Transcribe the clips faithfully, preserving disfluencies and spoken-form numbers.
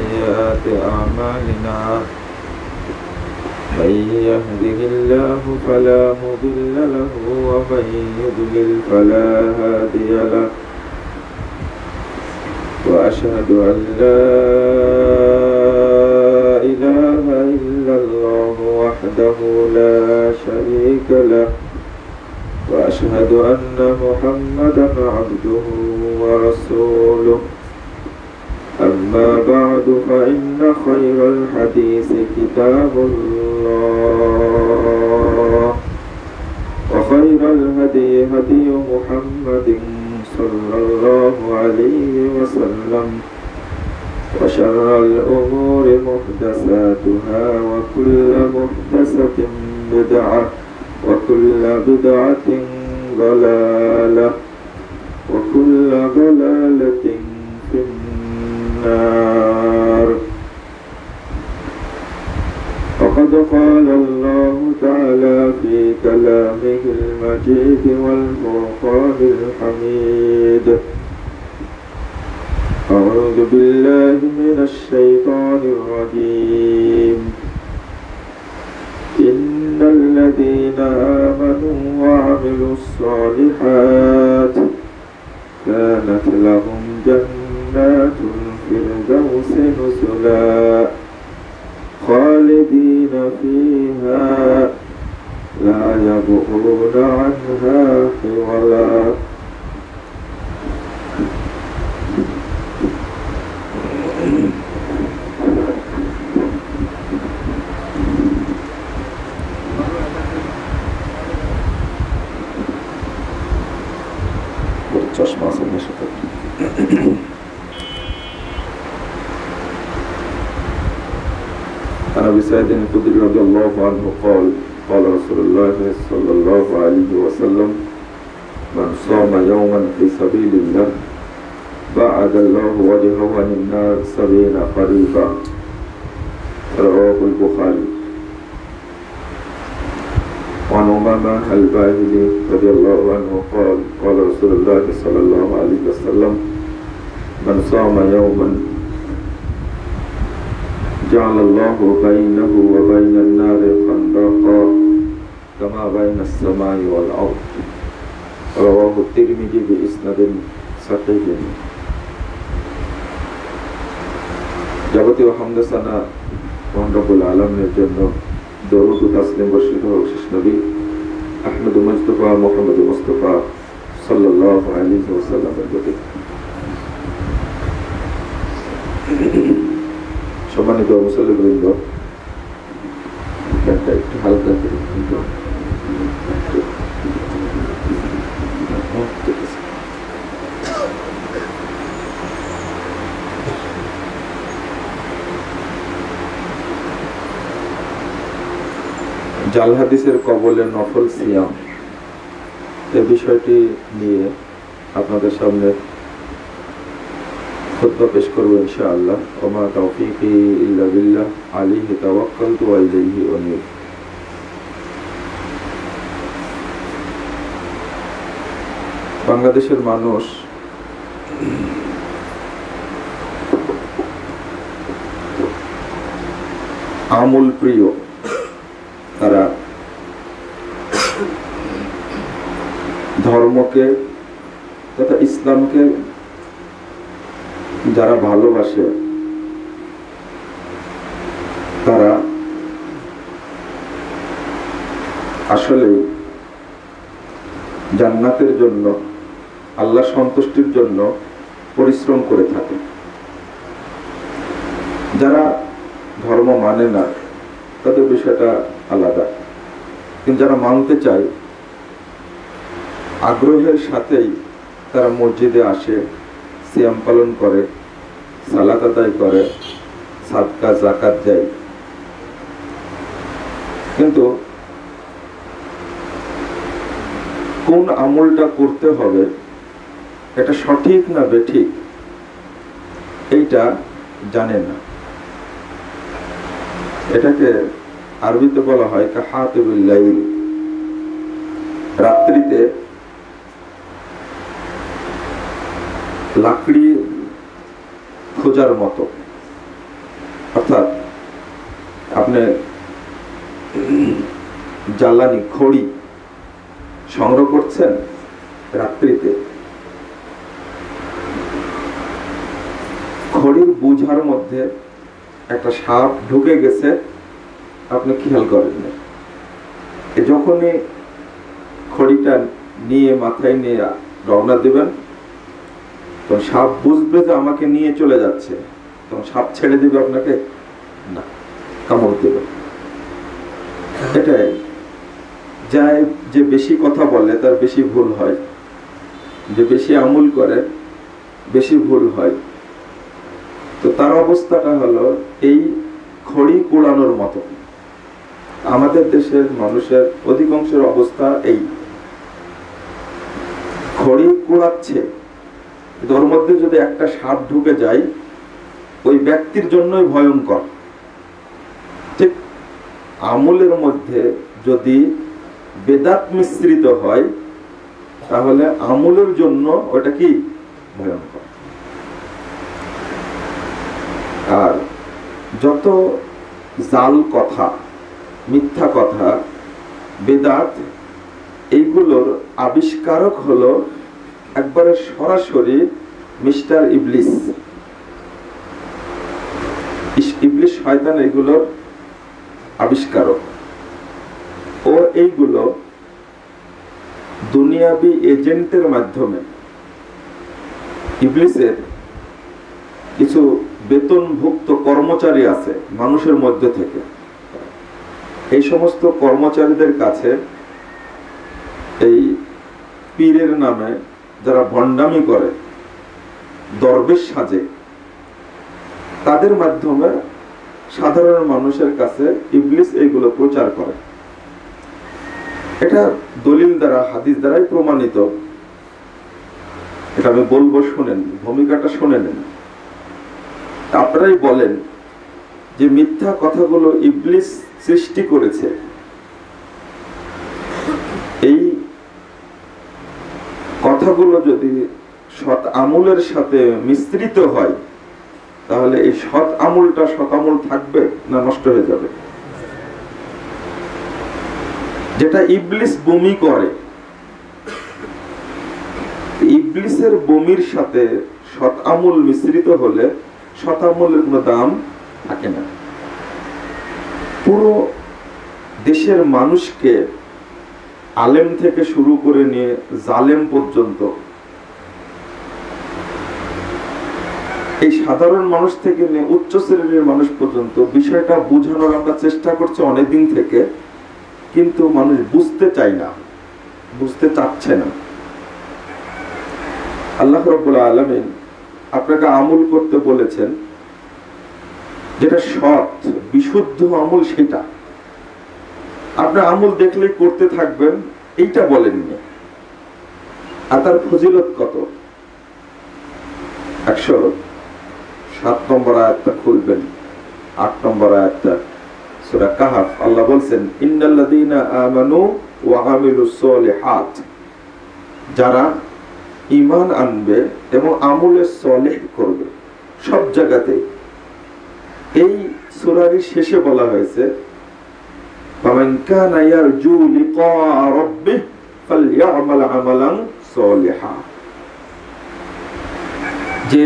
سيئات أعمالنا من يهده الله فلا مضل له ومن يضلل فلا هادي له وأشهد أن لا إله إلا الله وحده لا شريك له وأشهد أن محمدا عبده ورسوله أما بعد فإن خير الحديث كتاب الله وخير الهدي هدي محمد صلى الله عليه وسلم وشر الأمور محدثاتها وكل محدثة بدعة وكل بدعة ضلالة وكل ضلالة في النار. وقد قال الله تعالى في كلامه المجيد والفرقان الحميد: أعوذ بالله من الشيطان الرجيم. إن الذين آمنوا وعملوا الصالحات كانت لهم جنات الفردوس نزلا خالدين فيها لا يبغون عنها حولا. عن أبي سعيد الخدري رضي الله عنه قال قال رسول الله صلى الله عليه وسلم: من صام يوما في سبيل الله بعد الله وجهه عن النار سبعين خريفا. رواه البخاري. وعن أمامة الباهلي رضي الله عنه قال قال رسول الله صلى الله عليه وسلم: من صام يوما جعل الله بينه وبين النار خندقا كما بين السماء والأرض. رواه الترمذي بإسناد صحيح. যাবতীয় হামদ সানা মহান রব্বুল আলামিনের জন্য দরুদ ও তাসলিম বর্ষিত হোক শেষ নবী আহমদ মুস্তাফা মুহাম্মদ মুস্তাফা সাল্লাল্লাহু আলাইহি ওয়াসাল্লামের প্রতি। সম্মানিত মুসল্লিবৃন্দ, একটা একটু হালকা করে জাল হাদিসের কবলে নফল সিয়াম এই বিষয়টি নিয়ে আপনাদের সামনে খুতবা পেশ করব ইনশাআল্লাহ। ওমা তাওফীকি ইল্লা বিল্লাহ আলাইহি তাওয়াক্কালতু ওয়া ইলাইহি উনীব। বাংলাদেশের মানুষ আমল প্রিয়। তারা ধর্মকে তথা ইসলামকে যারা ভালোবাসে তারা আসলে জান্নাতের জন্য, আল্লাহ সন্তুষ্টির জন্য পরিশ্রম করে থাকে। যারা ধর্ম মানে না তাদের বিষয়টা আলাদা, কিন্তু যারা মানতে চায় আগ্রহের সাথেই তারা মসজিদে আসে, সিয়াম পালন করে, সালাত আদায় করে, সাদকা যাকাত দেয়। কিন্তু কোন আমলটা করতে হবে, এটা সঠিক না বেঠিক, এইটা জানে না। এটাকে আরবিতে বলা হয় কাহাতিবুল লাইল, রাত্রিতে লাকড়ি খোঁজার মতো। অর্থাৎ আপনি জ্বালানি খড়ি সংগ্রহ করছেন রাত্রিতে, খড়ির বোঝার মধ্যে একটা সাপ ঢুকে গেছে, আপনি খেয়াল করেন না। যখনই খড়িটা নিয়ে মাথায় নিয়ে রওনা দিবেন, তখন সাপ বুঝবে যে আমাকে নিয়ে চলে যাচ্ছে, তখন সাপ ছেড়ে দিবে আপনাকে না, কামড় দেবে। এটাই যায় যে বেশি কথা বলে তার বেশি ভুল হয়, যে বেশি আমল করে বেশি ভুল হয়। তো তার অবস্থাটা হলো এই খড়ি কুড়ানোর মতো। আমাদের দেশের মানুষের অধিকাংশের অবস্থা এই, খড়ি কুড়াচ্ছে, ওর মধ্যে যদি একটা সাপ ঢুকে যায় ওই ব্যক্তির জন্যই ভয়ঙ্কর। ঠিক আমলের মধ্যে যদি বেদাত মিশ্রিত হয় তাহলে আমলের জন্য ওটা কি ভয়ঙ্কর। আর যত জাল কথা, মিথ্যা কথা, বেদাত, এইগুলোর আবিষ্কারক হলো একবারে সরাসরি মিস্টার ইবলিস। ইবলিস শয়তান এইগুলোর আবিষ্কারক। ও এইগুলো দুনিয়াবি এজেন্টের মাধ্যমে, ইবলিসের কিছু বেতনভুক্ত কর্মচারী আছে মানুষের মধ্যে থেকে, এই সমস্ত কর্মচারীদের কাছে এই পীরের নামে যারা ভণ্ডামি করে, দরবেশ সাজে, তাদের মাধ্যমে সাধারণ মানুষের কাছে ইবলিস এইগুলো প্রচার করে। এটা দলিল দ্বারা, হাদিস দ্বারাই প্রমাণিত। এটা আমি বলবো, শুনেন, ভূমিকাটা শুনে নেন। আপনারাই বলেন যে মিথ্যা কথাগুলো ইবলিস সৃষ্টি করেছে, এই কথাগুলো যদি সৎ আমলের সাথে মিশ্রিত হয় তাহলে এই সৎ আমলটা সৎ আমল থাকবে না নষ্ট হয়ে যাবে? যেটা ইবলিস বমি করে, ইবলিসের বমির সাথে সৎ আমল মিশ্রিত হলে সৎ আমলের কোনো দাম থাকে না। পুরো দেশের মানুষকে, আলেম থেকে শুরু করে নিয়ে জালেম পর্যন্ত, এই সাধারণ মানুষ থেকে নিয়ে উচ্চ শ্রেণীর মানুষ পর্যন্ত বিষয়টা বোঝানোর আমরা চেষ্টা করছি অনেকদিন থেকে, কিন্তু মানুষ বুঝতে চায় না, বুঝতে চাচ্ছে না। আল্লাহ রাব্বুল আলামিন আপনাকে আমল করতে বলেছেন, যেটা সৎ বিশুদ্ধ আমল, সেটা আপনার আমল দেখলে করতে থাকবেন, এইটা বলেননি। আর তার ফজিলত কত? একশো সাত নম্বর আয়াতটা খুলবেন, আট নম্বর আয়াতটা, সূরা কাহফ। আল্লাহ বলছেন, ইন্নাল্লাযীনা আমানু ওয়া আমিলুস সলিহাত, যারা ঈমান আনবে এবং আমলে সলিহ করবে। সব জায়গাতে এই সূরার শেষে বলা হয়েছে, ফামান কানা ইয়ারজু লিকা রাব্বিহি ফালইআমাল আমালান সলিহা, যে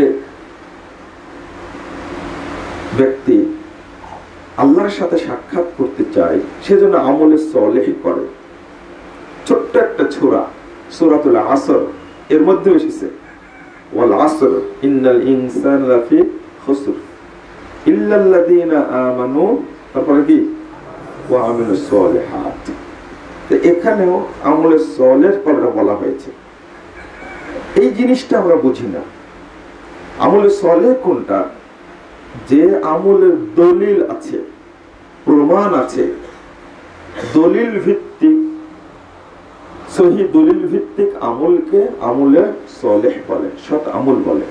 ব্যক্তি আল্লাহর সাথে সাক্ষাৎ করতে চায় সেজন্য আমলে সলিহ করে। ছোট্ট একটা সূরা, সূরাতুল আসর, এর মধ্যে এসেছে ওয়াল আসর ইন্নাল ইনসানা লাফি খুসর ইল্লাল্লাযীনা আমানু, তারপরে কি ওয়া আমিলুস সলিহাত। তো এখানেও আমলে সলিহ করার বলা হয়েছে। এই জিনিসটা আমরা বুঝি না। আমলে সলিহ কোনটা? যে আমলের দলিল আছে, প্রমাণ আছে, দলিল ভিত্তিক, সহি দলিল ভিত্তিক আমলকে আমলে সলিহ বলে, সৎ আমল বলে।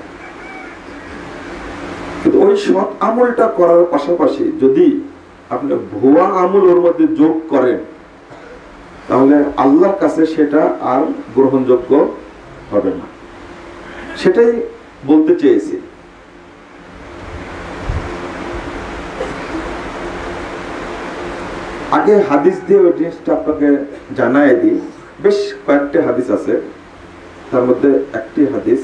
কিন্তু ওই সৎ আমলটা করার পাশাপাশি যদি আপনি ভুয়া আমল ওর মধ্যে যোগ করেন তাহলে আল্লাহর কাছে সেটা আর গ্রহণযোগ্য হবে না। সেটাই বলতে চেয়েছি। আগে হাদিস দিয়ে ওই জিনিসটা আপনাকে জানাই দিই। বেশ কয়েকটি হাদিস আছে, তার মধ্যে একটি হাদিস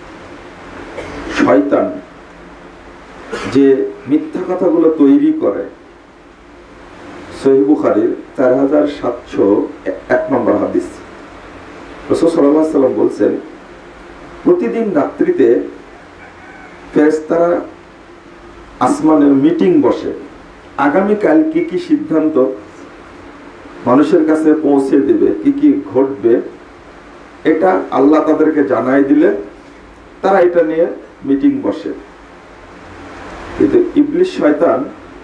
শয়তান যে মিথ্যা কথাগুলো তৈরি করে, সহিহ বুখারীর চার হাজার সাতশো এক নম্বর হাদিস। রাসূল সাল্লাল্লাহু আলাইহি ওয়াসাল্লাম বলছেন, প্রতিদিন রাত্রিতে ফেরেশতারা আসমানে মিটিং বসে, আগামীকাল কি কি সিদ্ধান্ত মানুষের কাছে পৌঁছে দেবে, কি কি ঘটবে, এটা আল্লাহ তাদেরকে জানাই দিলে তারা এটা নিয়ে মিটিং বসে। কিন্তু ইবলিস শয়তান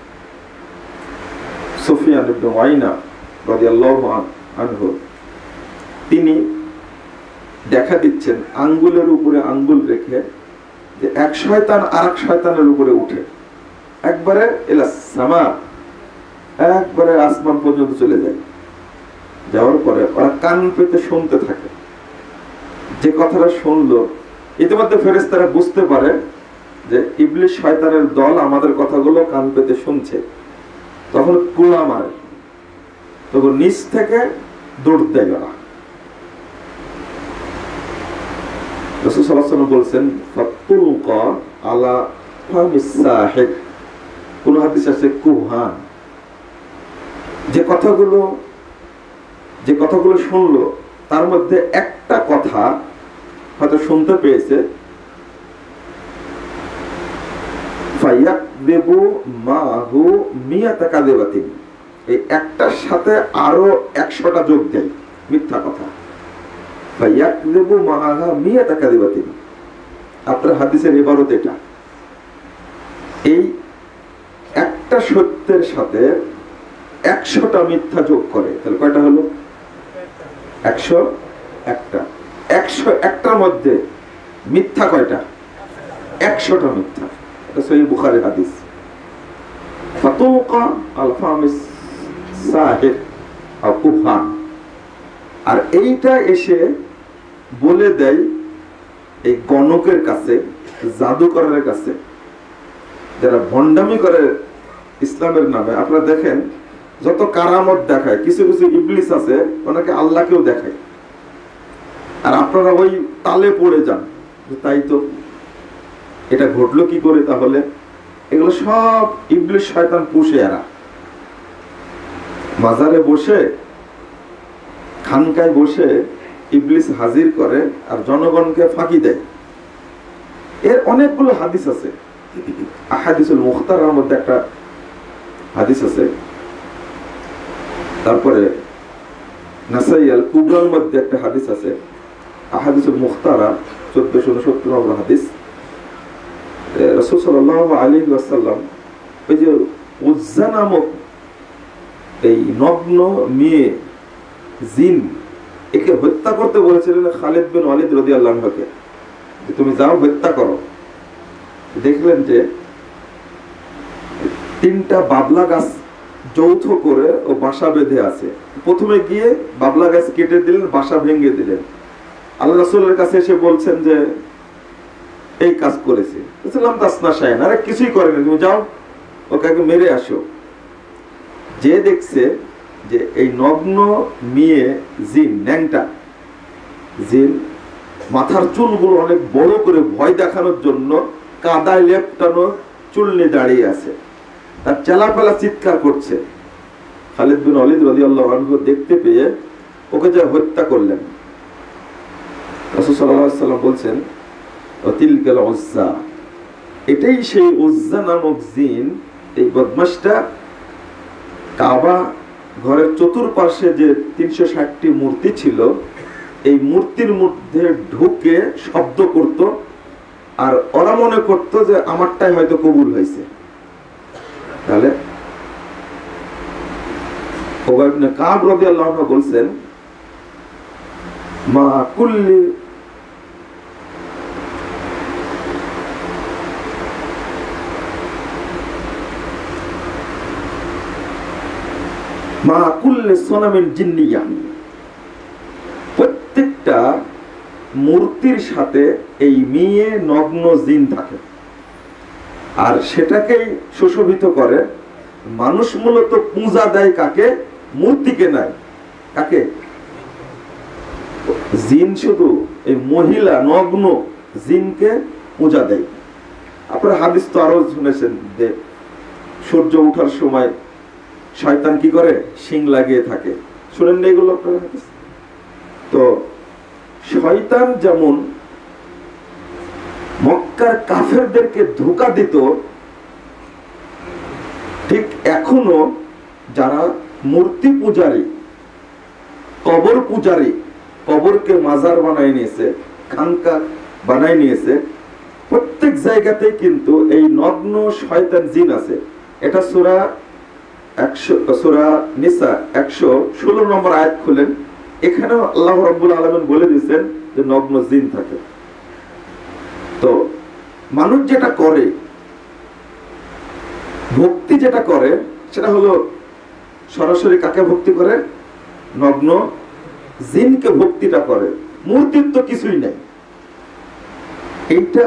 সুফিয়ান ইবনে উয়াইনা রাদিয়াল্লাহু আনহু তিনি দেখা দিচ্ছেন আঙ্গুলের উপরে আঙ্গুল রেখে যে এক শয়তান আরেক শয়তানের উপরে উঠে একবারে ইলা সামা, একবারে আসমান পর্যন্ত চলে যায়। যাওয়ার পরে ওরা কান পেতে শুনতে থাকে। যে কথাটা শুনলো, ইতিমধ্যে ফেরেশতারা বুঝতে পারে যে ইবলিস শয়তানের দল আমাদের কথাগুলো কান পেতে শুনছে। তখন কুড়া মারে, তখন নিচ থেকে দৌড় দেয় ওরা। রাসূল সাল্লাল্লাহু আলাইহি ওয়াসাল্লাম বলছেন, ফাতুলকা আলা ফামিস সাহিব। কোন হাদিস আছে কুহান, যে কথাগুলো যে কথাগুলো শুনলো তার মধ্যে একটা কথা হয়তো শুনতে পেয়েছে, ফায়াকযিবু মাহু মিয়াতা কাযিবাতিন, এই একটার সাথে আরো একশোটা যোগ দেয় মিথ্যা কথা। ফায়াকযিবু মাহা মিয়াতা কাযিবাতিন, আপনার হাদিসের ইবারত এটা। এই একটা সত্যের সাথে একশোটা মিথ্যা যোগ করে, তাহলে কয়টা হলো? একশো একটা। একশো একটার মধ্যে মিথ্যা কয়টা? একশোটা মিথ্যা। এটা সহিহ বুখারীর হাদিস। ফাতুকা আল ফামিস সাহির আও কুহান। আর এইটা এসে বলে দেয় এই গণকের কাছে, জাদুকরের কাছে, যারা ভণ্ডামি করে ইসলামের নামে। আপনারা দেখেন যত কারামত দেখায়, কিছু কিছু ইবলিস আছে ওনাকে আল্লাহকেও দেখায়, আর আপনারা ওই তালে পড়ে যান, তাই তো এটা ঘটলো কি করে? তাহলে এগুলো সব ইবলিস শয়তান পুষে। এরা মাজারে বসে, খানকায় বসে ইবলিস হাজির করে আর জনগণকে ফাঁকি দেয়। এর অনেকগুলো হাদিস আছে। আহাদিসুল মুখতারার মধ্যে একটা হাদিস আছে, তারপরে নাসাই আল কুবরার মধ্যে একটা হাদিস আছে। আহাদিসুল মুখতারা চোদ্দশো উনসত্তর নম্বর হাদিস। রাসূল সাল্লাল্লাহু আলাইহি ওয়াসাল্লাম ওই যে উজ্জা নামক এই নগ্ন মেয়ে জিন, একে হত্যা করতে বলেছিলেন খালিদ বিন ওয়ালিদ রাদিয়াল্লাহু আনহুকে, যে তুমি যাও হত্যা করো। দেখলেন যে তিনটা বাবলা গাছ যৌথ করে ও বাসা বেঁধে আছে। প্রথমে গিয়ে বাবলা গাছ কেটে দিলেন, বাসা ভেঙে দিলেন। আল্লাহ রাসূলের কাছে এসে বলছেন যে এই কাজ করেছে। বলছিলাম তাসনা শাইন, আরে কিছুই করেনি, তুমি যাও ওকে মেরে আসো। যে দেখছে যে এই নগ্ন মেয়ে জিন, ন্যাংটা জিন, মাথার চুলগুলো অনেক বড় করে ভয় দেখানোর জন্য কাদায় লেপটানো চুল নিয়ে দাঁড়িয়ে আছে, তার চেলাপেলা চিৎকার করছে। খালিদ বিন ওয়ালিদ রাদিয়াল্লাহু আনহু দেখতে পেয়ে ওকে যা হত্যা করলেন। রাসূল সাল্লাল্লাহু আলাইহি ওয়াসাল্লাম বলছেন, তিলকাল উজ্জা, এটাই সেই উজ্জা নামক জিন। এই বদমাশটা কাবা ঘরের চতুর্পাশে যে তিনশো ষাটটি মূর্তি ছিল, এই মূর্তির মধ্যে ঢুকে শব্দ করত, আর ওরা মনে করত যে আমারটাই হয়তো কবুল হয়েছে। তাহলে উবাই ইবনে কাব রাদিয়াল্লাহু আনহু বলছেন, মা কুল্লি মা কুল্লি সনামিন জিন্নিয়া, প্রত্যেকটা মূর্তির সাথে এই মেয়ে নগ্ন জিন থাকে, আর সেটাকেই সুশোভিত করে মানুষ মূলত পূজা দেয় কাকে? মূর্তিকে নাই, কাকে? জিন, শুধু এই মহিলা নগ্ন জিনকে পূজা দেয়। আপনারা হাদিস তো আরো শুনেছেন যে সূর্য ওঠার সময় শয়তান কি করে? শিং লাগিয়ে থাকে। শুনেন না এগুলো আপনারা? তো শয়তান যেমন মক্কার কাফেরদেরকে ধোঁকা দিত, ঠিক এখনো যারা মূর্তি পূজারী, কবর পূজারী, কবরকে মাজার বানায় নিয়েছে, খানকা বানায় নিয়েছে, প্রত্যেক জায়গাতে কিন্তু এই নগ্ন শয়তান জিন আছে। এটা সূরা একশো সূরা নিসা একশো ষোলো নম্বর আয়াত খুলেন, এখানেও আল্লাহ রাব্বুল আলামিন বলে দিয়েছেন যে নগ্ন জিন থাকে। তো মানুষ যেটা করে, ভক্তি যেটা করে, সেটা হলো সরাসরি কাকে ভক্তি করে? নগ্ন জিনকে ভক্তিটা করে। মূর্তির তো কিছুই নাই। এইটা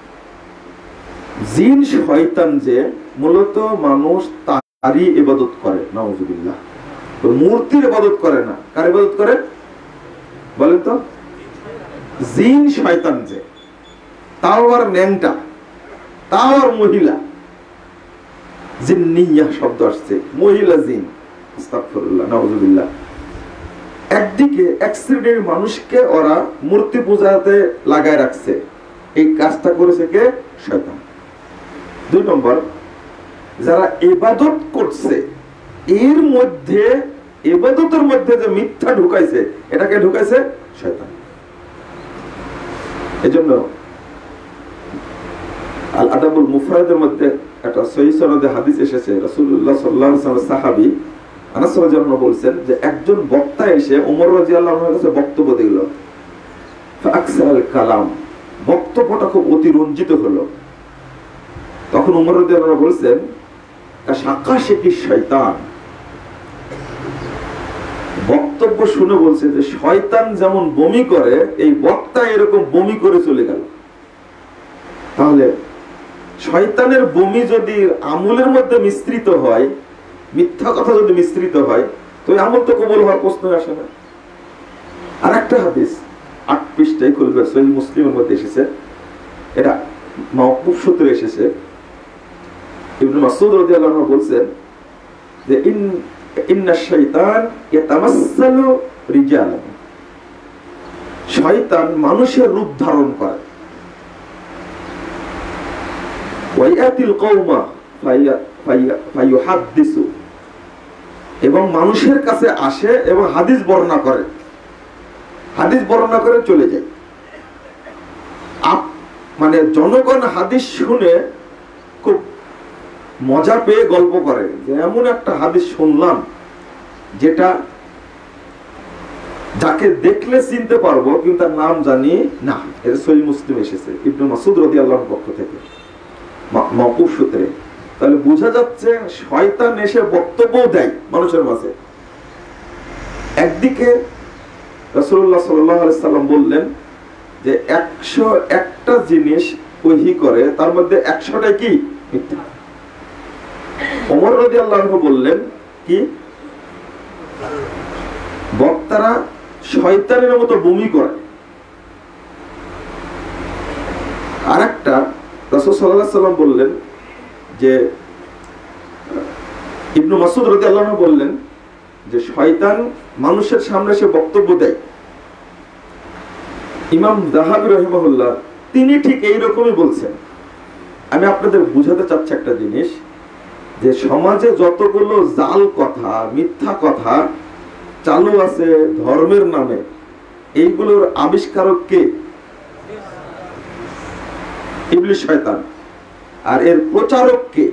জিন শয়তান যে মূলত মানুষ তারই ইবাদত করে, নাউজুবিল্লাহ। মূর্তির ইবাদত করে না। কার ইবাদত করে বলেন তো? জিন শয়তান যে, তাও আর ন্যাংটা, তাও আর মহিলা। জিন্নিয়া শব্দ আসছে, মহিলা জিন। আস্তাগফিরুল্লাহ, নাউজুবিল্লাহ। একদিকে এক শ্রেণীর মানুষকে ওরা মূর্তি পূজাতে লাগায় রাখছে, এই কাজটা করেছে কে? শয়তান। দুই নম্বর, যারা ইবাদত করছে এর মধ্যে, ইবাদতের মধ্যে যে মিথ্যা ঢুকাইছে, এটাকে ঢুকাইছে শয়তান। এজন্য আল আদাবুল মুফরাদের মধ্যে একটা সহিহ সনদে হাদিস এসেছে, রাসূলুল্লাহ সাল্লাল্লাহু আলাইহি ওয়াসাল্লাম সাহাবী আনাস রাদিয়াল্লাহু আনহু বলেন যে একজন বক্তা এসে ওমর রাদিয়াল্লাহু আনহুর কাছে বক্তব্য দিল। ফাকসাল কালাম, বক্তব্যটা খুব অতিরঞ্জিত হলো। তখন ওমর রাদিয়াল্লাহু আনহু বলেন, কাশাকাশে কি শয়তান। বক্তব্য শুনে বলছে যে শয়তান যেমন বমি করে, এই বক্তা এরকম বমি করে চলে গেল। তাহলে শয়তানের বমি যদি আমলের মধ্যে মিশ্রিত হয়, মিথ্যা কথা যদি মিশ্রিত হয়, তো এই আমল তো কবুল হওয়ার প্রশ্ন আসে না। আর একটা হাদিস আট পৃষ্ঠায় খুলবে, সহিহ মুসলিমের মধ্যে এসেছে, এটা মাওকুফ সূত্রে এসেছে। ইবনে মাসউদ রাদিয়াল্লাহু আনহু বলেন যে ইন ইন্নাশ শাইতান ইয়াতামাসসালু রিজালান, শয়তান মানুষের রূপ ধারণ করে। ওয়ায়াতিল কওমা ফায়ুহাদ্দিসু, এবং মানুষের কাছে আসে এবং হাদিস বর্ণনা করে, হাদিস বর্ণনা করে চলে যায়। মানে জনগণ হাদিস শুনে খুব মজা পেয়ে গল্প করে যে এমন একটা হাদিস শুনলাম যেটা যাকে দেখলে চিনতে পারবো কিন্তু তার নাম জানি না। এর সহিহ মুসলিম এসেছে ইবনে মাসউদ রাদিয়াল্লাহু আনহুর পক্ষ থেকে মাওকুফ সূত্রে। তাহলে বোঝা যাচ্ছে শয়তান এসে বক্তব্য দেয় মানুষের মাঝে। একদিকে রাসূলুল্লাহ সাল্লাল্লাহু আলাইহি সাল্লাম বললেন যে একশো একটা জিনিস ওহী করে, তার মধ্যে একশোটা কি মিথ্যা। ওমর রাদিয়াল্লাহু আনহু বললেন কি, বক্তারা শয়তানের মতো বমি করে। আরেকটা রাসূল সাল্লাল্লাহু আলাইহি সাল্লাম বললেন যে ইবনে মাসউদ রাদিয়াল্লাহু আনহু বললেন যে শয়তান মানুষের সামনে এসে বক্তব্য দেয়। ইমাম যাহাবী রাহিমাহুল্লাহ তিনি ঠিক এই রকমই বলছেন। আমি আপনাদের বুঝাতে চাচ্ছি একটা জিনিস, যে সমাজে যতগুলো জাল কথা, মিথ্যা কথা চালু আছে ধর্মের নামে, এইগুলোর আবিষ্কারক কে? ইবলিস শয়তান। আর এর প্রচারক কে?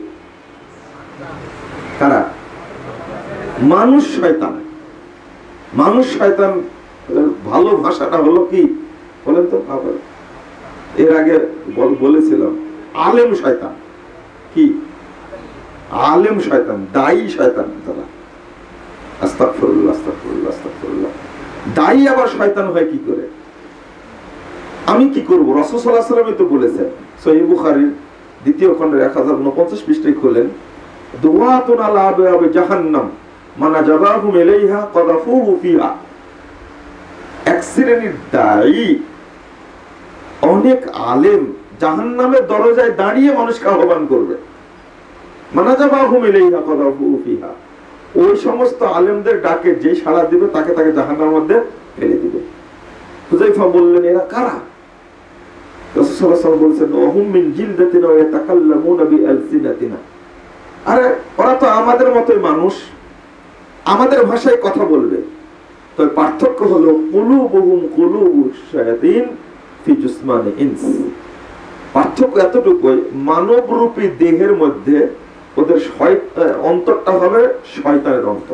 কারা? মানুষ শয়তান। মানুষ শয়তান ভালো ভাষাটা হলো কি বলেন তো? এর আগে বলেছিলাম আলেম শয়তান। কি আলেম শয়তান? দায়ী শয়তান তারা। আস্তাগফিরুল্লাহ, আস্তাগফিরুল্লাহ, আস্তাগফিরুল্লাহ। দায়ী আবার শয়তান হয় কি করে? আমি কি করব? রাসূল সাল্লাল্লাহু আলাইহি ওয়াসাল্লাম তো বলেছেন, সহিহ বুখারীর দ্বিতীয় খণ্ডের এক হাজার উনপঞ্চাশ পৃষ্ঠায় খুলেন, দুআতুন আলা আবওয়াবি জাহান্নাম মান জাবাহুম ইলাইহা কাযাফুহু ফিহা। এক শ্রেণীর দায়ী অনেক আলেম জাহান্নামের দরজায় দাঁড়িয়ে মানুষকে আহ্বান করবে। মান জাবাহুম ইলাইহা কাযাফুহু ফিহা, ওই সমস্ত আলেমদের ডাকে যে সাড়া দিবে তাকে তাকে জাহান্নামের মধ্যে ফেলে দিবে। হুযায়ফা বললেন, এরা কারা? রাসূল সাল্লাল্লাহু আলাইহি ওয়াসাল্লাম বলেছেন, ওয়াহুম মিন জিলদাতিনা ওয়া ইয়াতাকাল্লামুনা বিআলসিনাতিনা। আরে ওরা তো আমাদের মতোই মানুষ, আমাদের ভাষায় কথা বলবে। তো পার্থক্য হলো কুলুবুহুম কুলুবুশ শায়াতিন ফি জুসমানি ইনস। পার্থক্য এতটুকুই, মানবরূপী দেহের মধ্যে ওদের অন্তরটা হবে শয়তানের অন্তর।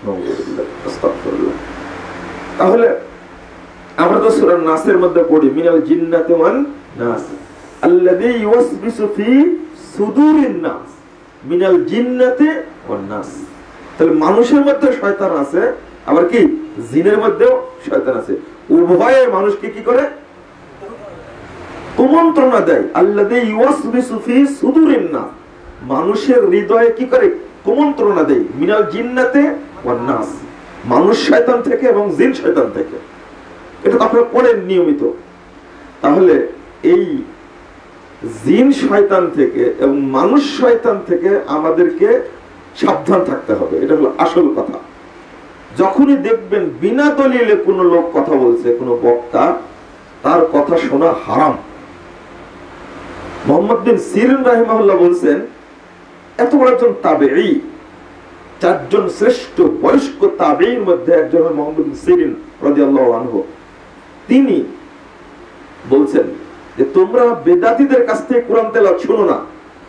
তাহলে আমরা তো সূরা নাসের মধ্যে পড়ি, মিনাল জিন্নাতি ওয়ান নাস আল্লাযী ইউওয়াসবিসু ফি সুদুরিন নাস মিনাল জিন্নাতি ওয়ান নাস। তাহলে মানুষের মধ্যে শয়তান আছে, আবার কি জিনের মধ্যেও শয়তান আছে। উভয়ে মানুষকে কি করে? কুমন্ত্রণা দেয়। আল্লাযী ইউওয়াসবিসু ফি সুদুরিন নাস, মানুষের হৃদয়ে কি করে? কুমন্ত্রণা দেয়। মিনাল জিন্নাতি ওয়ান নাস, মানুষ শয়তান থেকে এবং জিন শয়তান থেকে। এটা তো আপনারা পড়েন নিয়মিত। তাহলে এই জিন শয়তান থেকে এবং মানুষ শয়তান থেকে আমাদেরকে সাবধান থাকতে হবে। এটা হলো আসল কথা। যখনই দেখবেন বিনা দলিলে কোনো লোক কথা বলছে, কোনো বক্তা, তার কথা শোনা হারাম। মুহাম্মদ বিন সিরিন রাহিমাহুল্লাহ বলছেন, এত বড় একজন তাবেঈ, চারজন শ্রেষ্ঠ বয়স্ক তাবেঈর মধ্যে একজন হল মুহাম্মদ বিন সিরিন রাদিয়াল্লাহু আনহু। তিনি বলছেন যে তোমরা বেদাতীদের কাছ থেকে কোরআন তেলাওয়াত শুনো না,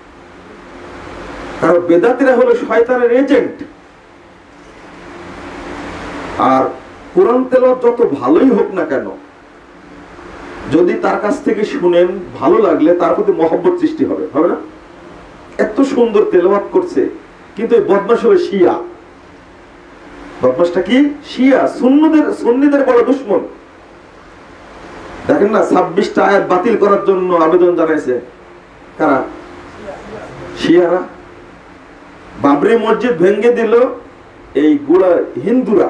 কারণ বেদাতীরা হলো শয়তানের এজেন্ট। আর কোরআন তেলাওয়াত যত ভালোই হোক না কেন, যদি তার কাছ থেকে শুনেন, ভালো লাগলে তার প্রতি মহব্বত সৃষ্টি হবে, হবে না? এত সুন্দর তেলাওয়াত করছে, কিন্তু এই বদমাশ হলো শিয়া। বদমাশটা কি? শিয়া, সুন্নিদের সুন্নিদের বড় দুশমন। দেখেন না, ছাব্বিশটা আয়াত বাতিল করার জন্য আবেদন জানাইছে কারা? শিয়ারা। বাবরি মসজিদ ভেঙে দিল এই গুড়া হিন্দুরা,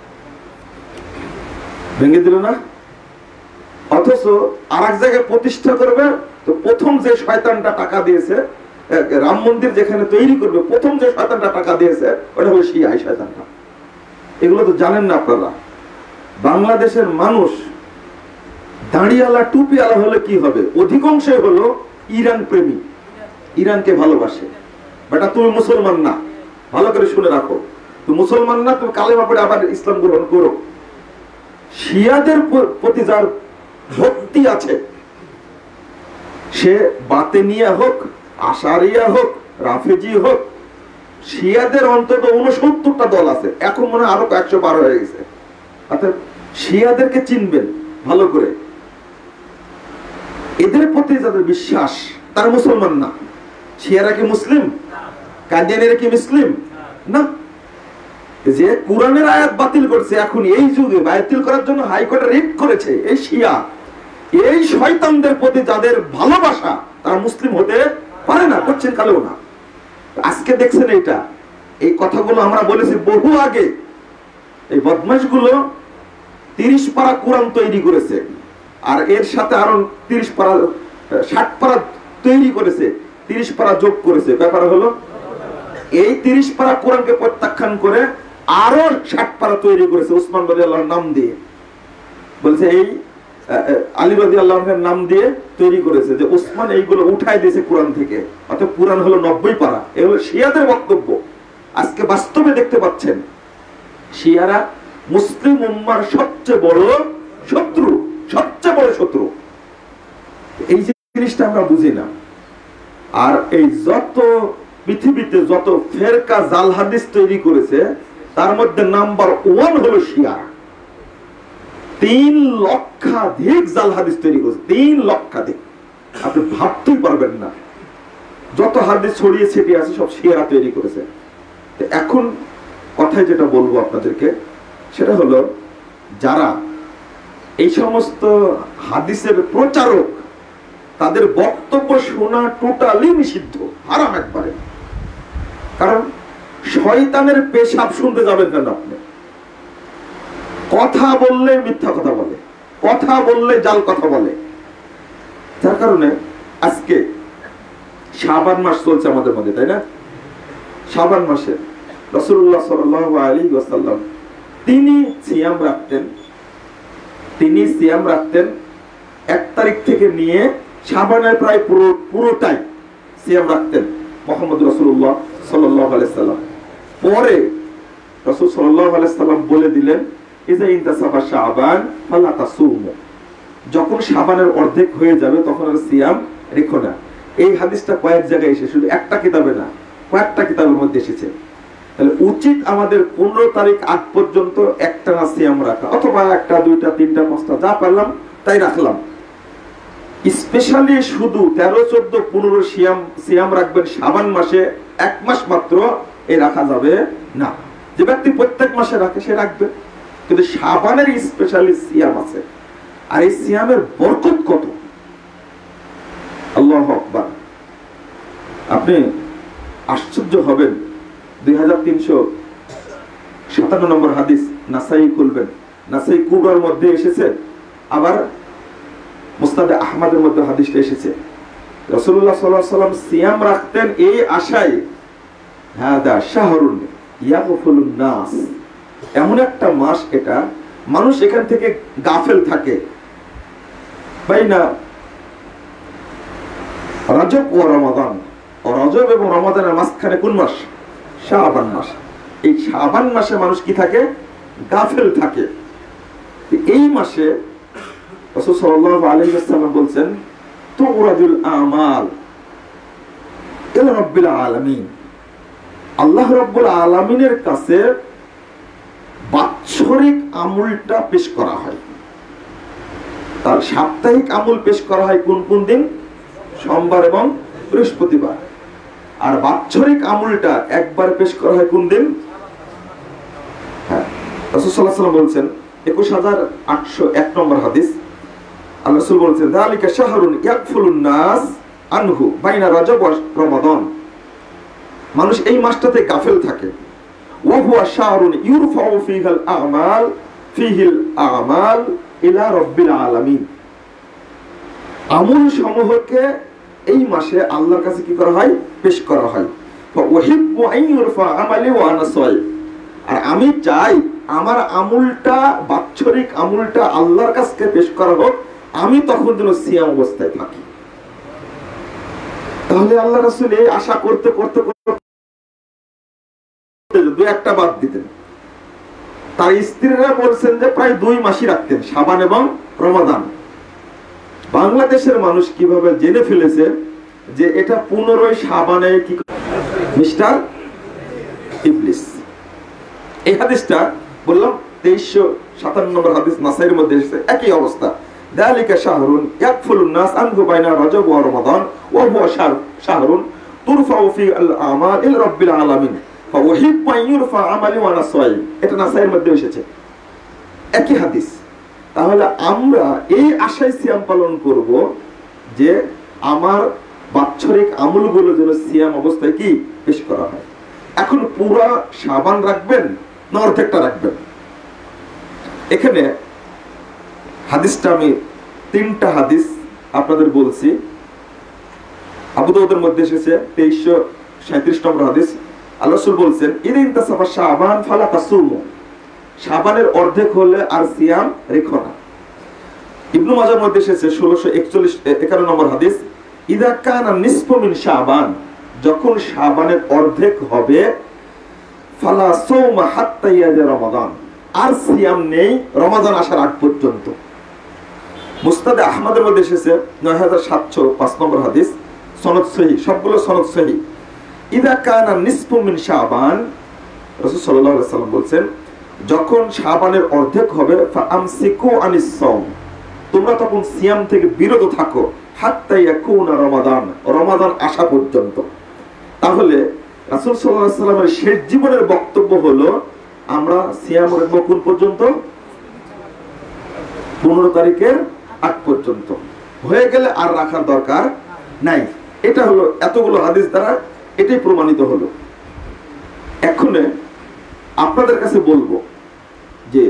ভেঙে দিল না? অথচ আর এক জায়গায় প্রতিষ্ঠা করবে, তো প্রথম যে শয়তানটা টাকা দিয়েছে, রাম মন্দির যেখানে তৈরি করবে, প্রথম যে শয়তানটা টাকা দিয়েছে ওটা হলো শিয়া শয়তানটা। এগুলো তো জানেন না আপনারা। বাংলাদেশের মানুষ দাঁড়িয়ালা টুপিওয়ালা হলে কি হবে? অধিকাংশই হলো ইরান প্রেমী, ইরানকে ভালোবাসে। বেটা তুমি মুসলমান না, ভালো করে শুনে রাখো, তুমি মুসলমান না, তুমি কালেমা পড়ে আবার ইসলাম গ্রহণ করো। শিয়াদের প্রতি যার ভক্তি আছে, সে বাতেনিয়া হোক, আশারিয়া হোক, রাফেজি হোক, শিয়াদের অন্তত উনসত্তরটা দল আছে, এখন মনে হয় আরো একশো পার হয়ে গেছে। অর্থাৎ শিয়াদেরকে চিনবেন ভালো করে। এদের প্রতি যাদের বিশ্বাস, তারা মুসলমান না। শিয়ারা কি মুসলিম? কাদিয়ানীরা কি মুসলিম না? যে কোরআনের আয়াত বাতিল করছে এখন এই যুগে, বাতিল করার জন্য হাইকোর্টে রিট করেছে এই শিয়া। এই শয়তানদের প্রতি যাদের ভালোবাসা, তারা মুসলিম হতে পারে না, করছেন কালেও না। আজকে দেখছেন এইটা, এই কথাগুলো আমরা বলেছি বহু আগে। এই বদমাশগুলো তিরিশ পারা কোরআন তৈরি করেছে, আর এর সাথে আরো তিরিশ পারা ষাট পারা তৈরি করেছে, তিরিশ পারা যোগ করেছে। ব্যাপার হলো এই তিরিশ পারা কোরআনকে প্রত্যাখ্যান করে আরো ষাট পারা তৈরি করেছে উসমান রাদিয়াল্লাহুর নাম দিয়ে। বলছে এই আলী রাদিয়াল্লাহুর নাম দিয়ে তৈরি করেছে, যে উসমান এইগুলো উঠাই দিয়েছে কোরআন থেকে। অর্থাৎ কোরআন হলো নব্বই পারা। এই হলো শিয়াদের বক্তব্য। আজকে বাস্তবে দেখতে পাচ্ছেন শিয়ারা মুসলিম উম্মার সবচেয়ে বড় শত্রু, সবচেয়ে বড় শত্রু। এই জিনিসটা আমরা বুঝি না। আর এই যত পৃথিবীতে যত ফেরকা জাল হাদিস তৈরি করেছে, তার মধ্যে নাম্বার ওয়ান হলো শিয়া। তিন লক্ষাধিক জাল হাদিস তৈরি করেছে, তিন লক্ষাধিক। আপনি ভাবতেই পারবেন না যত হাদিস ছড়িয়ে ছিটিয়ে আছে সব শিয়ারা তৈরি করেছে। এখন কথায় যেটা বলবো আপনাদেরকে, সেটা হলো যারা এই সমস্ত হাদিসের প্রচারক, তাদের বক্তব্য শোনা টোটালি নিষিদ্ধ, হারাম একবারে। কারণ শয়তানের পেশাব শুনতে যাবেন কেন আপনি? কথা বললে মিথ্যা কথা বলে, কথা বললে জাল কথা বলে। যার কারণে আজকে শাবান মাস চলছে আমাদের মধ্যে, তাই না? শাবান মাসে রাসূলুল্লাহ সাল্লাল্লাহু আলাইহি ওয়াসাল্লাম তিনি সিয়াম রাখতেন, তিনি সিয়াম রাখতেন এক তারিখ থেকে নিয়ে শাবানের প্রায় পুরো পুরোটাই সিয়াম রাখতেন মুহাম্মদ রাসূলুল্লাহ সাল্লাল্লাহু আলাইহি ওয়াসাল্লাম। পরে রাসূল সাল্লাল্লাহু আলাইহি ওয়াসাল্লাম বলে দিলেন, ইযা ইনতাসাফা শাবান ফালা তাসুমু, যখন শাবানের অর্ধেক হয়ে যাবে তখন আর সিয়াম রেখো না। এই হাদিসটা কয়েক জায়গায় এসেছে, শুধু একটা কিতাবে না, কয়েকটা কিতাবের মধ্যে এসেছে। তাহলে উচিত আমাদের পনেরো তারিখ আগ পর্যন্ত একটা না সিয়াম রাখা, অথবা একটা দুইটা তিনটা পাঁচটা যা পারলাম তাই রাখলাম। স্পেশালি শুধু তেরো চোদ্দ পনেরো সিয়াম সিয়াম রাখবেন শাবান মাসে, এক মাস মাত্র এ রাখা যাবে না। যে ব্যক্তি প্রত্যেক মাসে রাখে সে রাখবে, কিন্তু শাবানের স্পেশালি সিয়াম আছে। আর এই সিয়ামের বরকত কত! আল্লাহু আকবার। আপনি আশ্চর্য হবেন। দুই হাজার তিনশো সাতান্ন নম্বর হাদিস, নাসাই খুলবেন, নাসাই কুবরার মধ্যে এসেছে, আবার মুসনাদে আহমদের মধ্যে হাদিসটা এসেছে। রাসূলুল্লাহ সাল্লাল্লাহু আলাইহি ওয়াসাল্লাম সিয়াম রাখতেন এই আশায়, হাদা শাহরুন ইয়াগফুলুন নাস, এমন একটা মাস এটা, মানুষ এখান থেকে গাফেল থাকে। বাইনা রজব ও রমাদান, রজব এবং রমাদানের মাঝখানে কোন মাস? শাবান মাস। এই শাবান মাসে মানুষ কি থাকে? গাফেল থাকে। এই মাসে রাসূল সাল্লাল্লাহু আলাইহি ওয়াসাল্লাম বলছেন, তুরাজুল আমাল ইলা রাব্বিল আলামিন, আল্লাহ রাব্বুল আলামিনের কাছে বাৎসরিক আমলটা পেশ করা হয়। তার সাপ্তাহিক আমল পেশ করা হয় কোন কোন দিন? সোমবার এবং বৃহস্পতিবার। আর বাৎসরিক আমলটা একবার পেশ করা হয় কোন দিন? হ্যাঁ, রাসূল সাল্লাল্লাহু আলাইহি ওয়াসাল্লাম বলছেন, একুশ হাজার আটশো এক নম্বর হাদিস, আল্লাহ রাসূল বলছেন, যালিকা শাহরুন ইয়াগফুলুন নাস আনহু বাইনা রজব ওয়া রমাদান, মানুষ এই মাসটাতে গাফেল থাকে। ওয়া হুয়া শাহরুন ইউরফাউ ফীহিল আমাল ফীহিল আমাল ইলা রাব্বিল আলামিন, আমল সমূহকে এই মাসে আল্লাহর কাছে কি করা হয়? পেশ করা হয়। ফাউহিব্বু আন ইউরফা আমালি ওয়া আনা সাইম, আর আমি চাই আমার আমলটা, বাৎসরিক আমলটা আল্লাহর কাছে পেশ করা হোক, আমি তখন যেন সিয়াম অবস্থায় থাকি। তাহলে আল্লাহ রাসূল এই আশা করতে করতে করতে দুই একটা বাদ দিতেন। তার স্ত্রীরা বলছেন যে প্রায় দুই মাসই রাখতেন, শাবান এবং রমাদান। বাংলাদেশের মানুষ কিভাবে জেনে ফেলেছে যে এটা পনেরোই শাবানে কি মিস্টার ইবলিস। এই হাদিসটা বললাম তেইশশো সাতান্ন নম্বর হাদিস, নাসাইয়ের মধ্যে এসেছে, একই অবস্থা। যালিকা শাহরুন ইয়াগফুলুন নাস আনহু বাইনা রজব ওয়া রমাদান ওয়া হুয়া শাহরুন তুরফাউ ফীহিল আমাল ইলা রাব্বিল আলামিন ফাউহিব্বু আন ইউরফা আমালি ওয়া আনা সাইম, এটা নাসাইয়ের মধ্যে এসেছে, একই হাদিস। তাহলে আমরা এই আশায় সিয়াম পালন করব যে আমার বাৎসরিক আমলগুলো যেন সিয়াম অবস্থায় কি পেশ করা হয়। এখন পুরা শাবান রাখবেন না অর্ধেকটা রাখবেন? এখানে হাদিসটা আমি তিনটা হাদিস আপনাদের বলছি। আবু দাউদের মধ্যে এসেছে তেইশশো সাঁত্রিশ নম্বর হাদিস, আল্লাহ রাসূল বলছেন, ইযা ইনতাসাফা শাবান ফালা তাসুমু, শাবানের অর্ধেক হলে আর সিয়াম রেখো না। ইবনু মাজার মধ্যে এসেছে ষোলোশো একচল্লিশ একান্ন নম্বর হাদিস, ইযা কানা নিসফু মিন শাবান, যখন শাবানের অর্ধেক হবে, ফালা সাওমা হাত্তা ইয়াজা রমাদান, আর সিয়াম নেই রমাদান আসার আগ পর্যন্ত। মুসনাদে আহমদের মধ্যে এসেছে নয় হাজার সাতশো পাঁচ নম্বর হাদিস, সনদ সহিহ, সবগুলো সনদ সহিহ। ইযা কানা নিসফু মিন শাবান, রাসূল সাল্লাল্লাহু আলাইহি ওয়াসাল্লাম বলছেন, যখন শাবানের অর্ধেক হবে, ফাআমসিকু আনিস সাওম, তোমরা তখন সিয়াম থেকে বিরত থাকো, হাত্তা ইয়াকুনা রমাদান, রমাদান আসা পর্যন্ত। তাহলে রাসূল সাল্লাল্লাহু আলাইহি ওয়াসাল্লামের শেষ জীবনের বক্তব্য হলো আমরা সিয়াম রাখবো কোন পর্যন্ত? পনেরো তারিখের আগ পর্যন্ত, হয়ে গেলে আর রাখার দরকার নাই। এটা হলো এতগুলো হাদিস দ্বারা এটাই প্রমাণিত হলো। এখন আপনাদের কাছে বলবো যে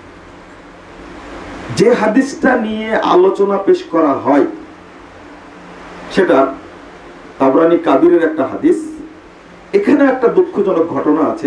যে হাদিসটা নিয়ে আলোচনা পেশ করা হয় সেটা তাবরানী কাবিরের একটা হাদিস। এখানে একটা দুঃখজনক ঘটনা আছে।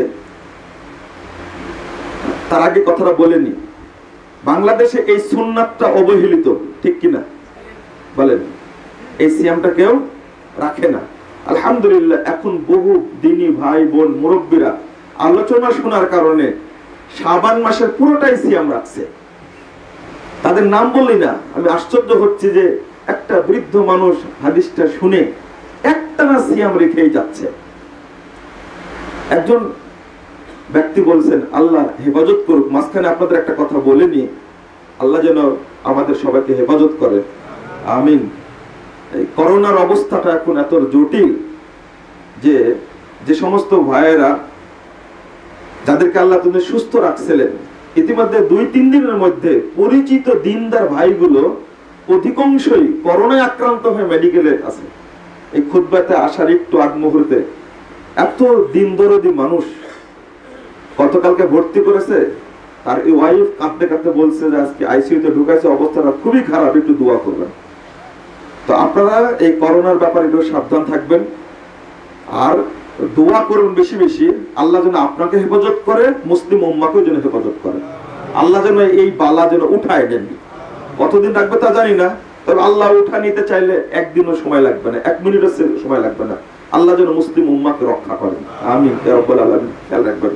তার আগে কথাটা বলেনি, বাংলাদেশে এই সুন্নাতটা অবহেলিত, ঠিক কিনা বলেন? এই সিয়ামটা কেউ রাখে না। আলহামদুলিল্লাহ এখন বহু দিনী ভাই বোন মুরব্বীরা আলোচনা শোনার কারণে শাবান মাসের পুরোটাই সিয়াম রাখছে। তাদের নাম বলি না, আমি আশ্চর্য হচ্ছে যে একটা বৃদ্ধ মানুষ হাদিসটা শুনে একটানা সিয়াম রেখেই যাচ্ছে। একজন ব্যক্তি বলছেন আল্লাহ হেফাজত করুক, মাঝখানে আপনাদের একটা কথা বলেনি, আল্লাহ যেন আমাদের সবাইকে হেফাজত করে, আমিন। এই করোনার অবস্থাটা এখন এত জটিল যে যে সমস্ত ভাইয়েরা যাদেরকে আল্লাহ তুমি সুস্থ রাখছিলেন, ইতিমধ্যে দুই তিন দিনের মধ্যে পরিচিত দিনদার ভাইগুলো অধিকাংশই করোনায় আক্রান্ত হয়ে মেডিকেলে আছে। এই খুতবাতে আসার একটু আগ মুহূর্তে এত দিন দরদি মানুষ গতকালকে ভর্তি করেছে, তার এই ওয়াইফ কাঁদতে কাঁদতে বলছে যে আজকে আইসিইউতে ঢুকাইছে, অবস্থাটা খুবই খারাপ, একটু দোয়া করবেন। তো আপনারা এই করোনার ব্যাপারে একটু সাবধান থাকবেন আর দোয়া করুন বেশি বেশি, আল্লাহ যেন আপনাকে হেফাজত করে, মুসলিম উম্মাকেও যেন হেফাজত করে, আল্লাহ যেন এই বালা যেন উঠায় দেন। কতদিন রাখবে তা জানি না, তবে আল্লাহ উঠা নিতে চাইলে একদিনও সময় লাগবে না, এক মিনিটের সময় লাগবে না। আল্লাহ যেন মুসলিম উম্মাকে রক্ষা করেন, আমিন ইয়া রাব্বাল আলামিন। খেয়াল রাখবেন।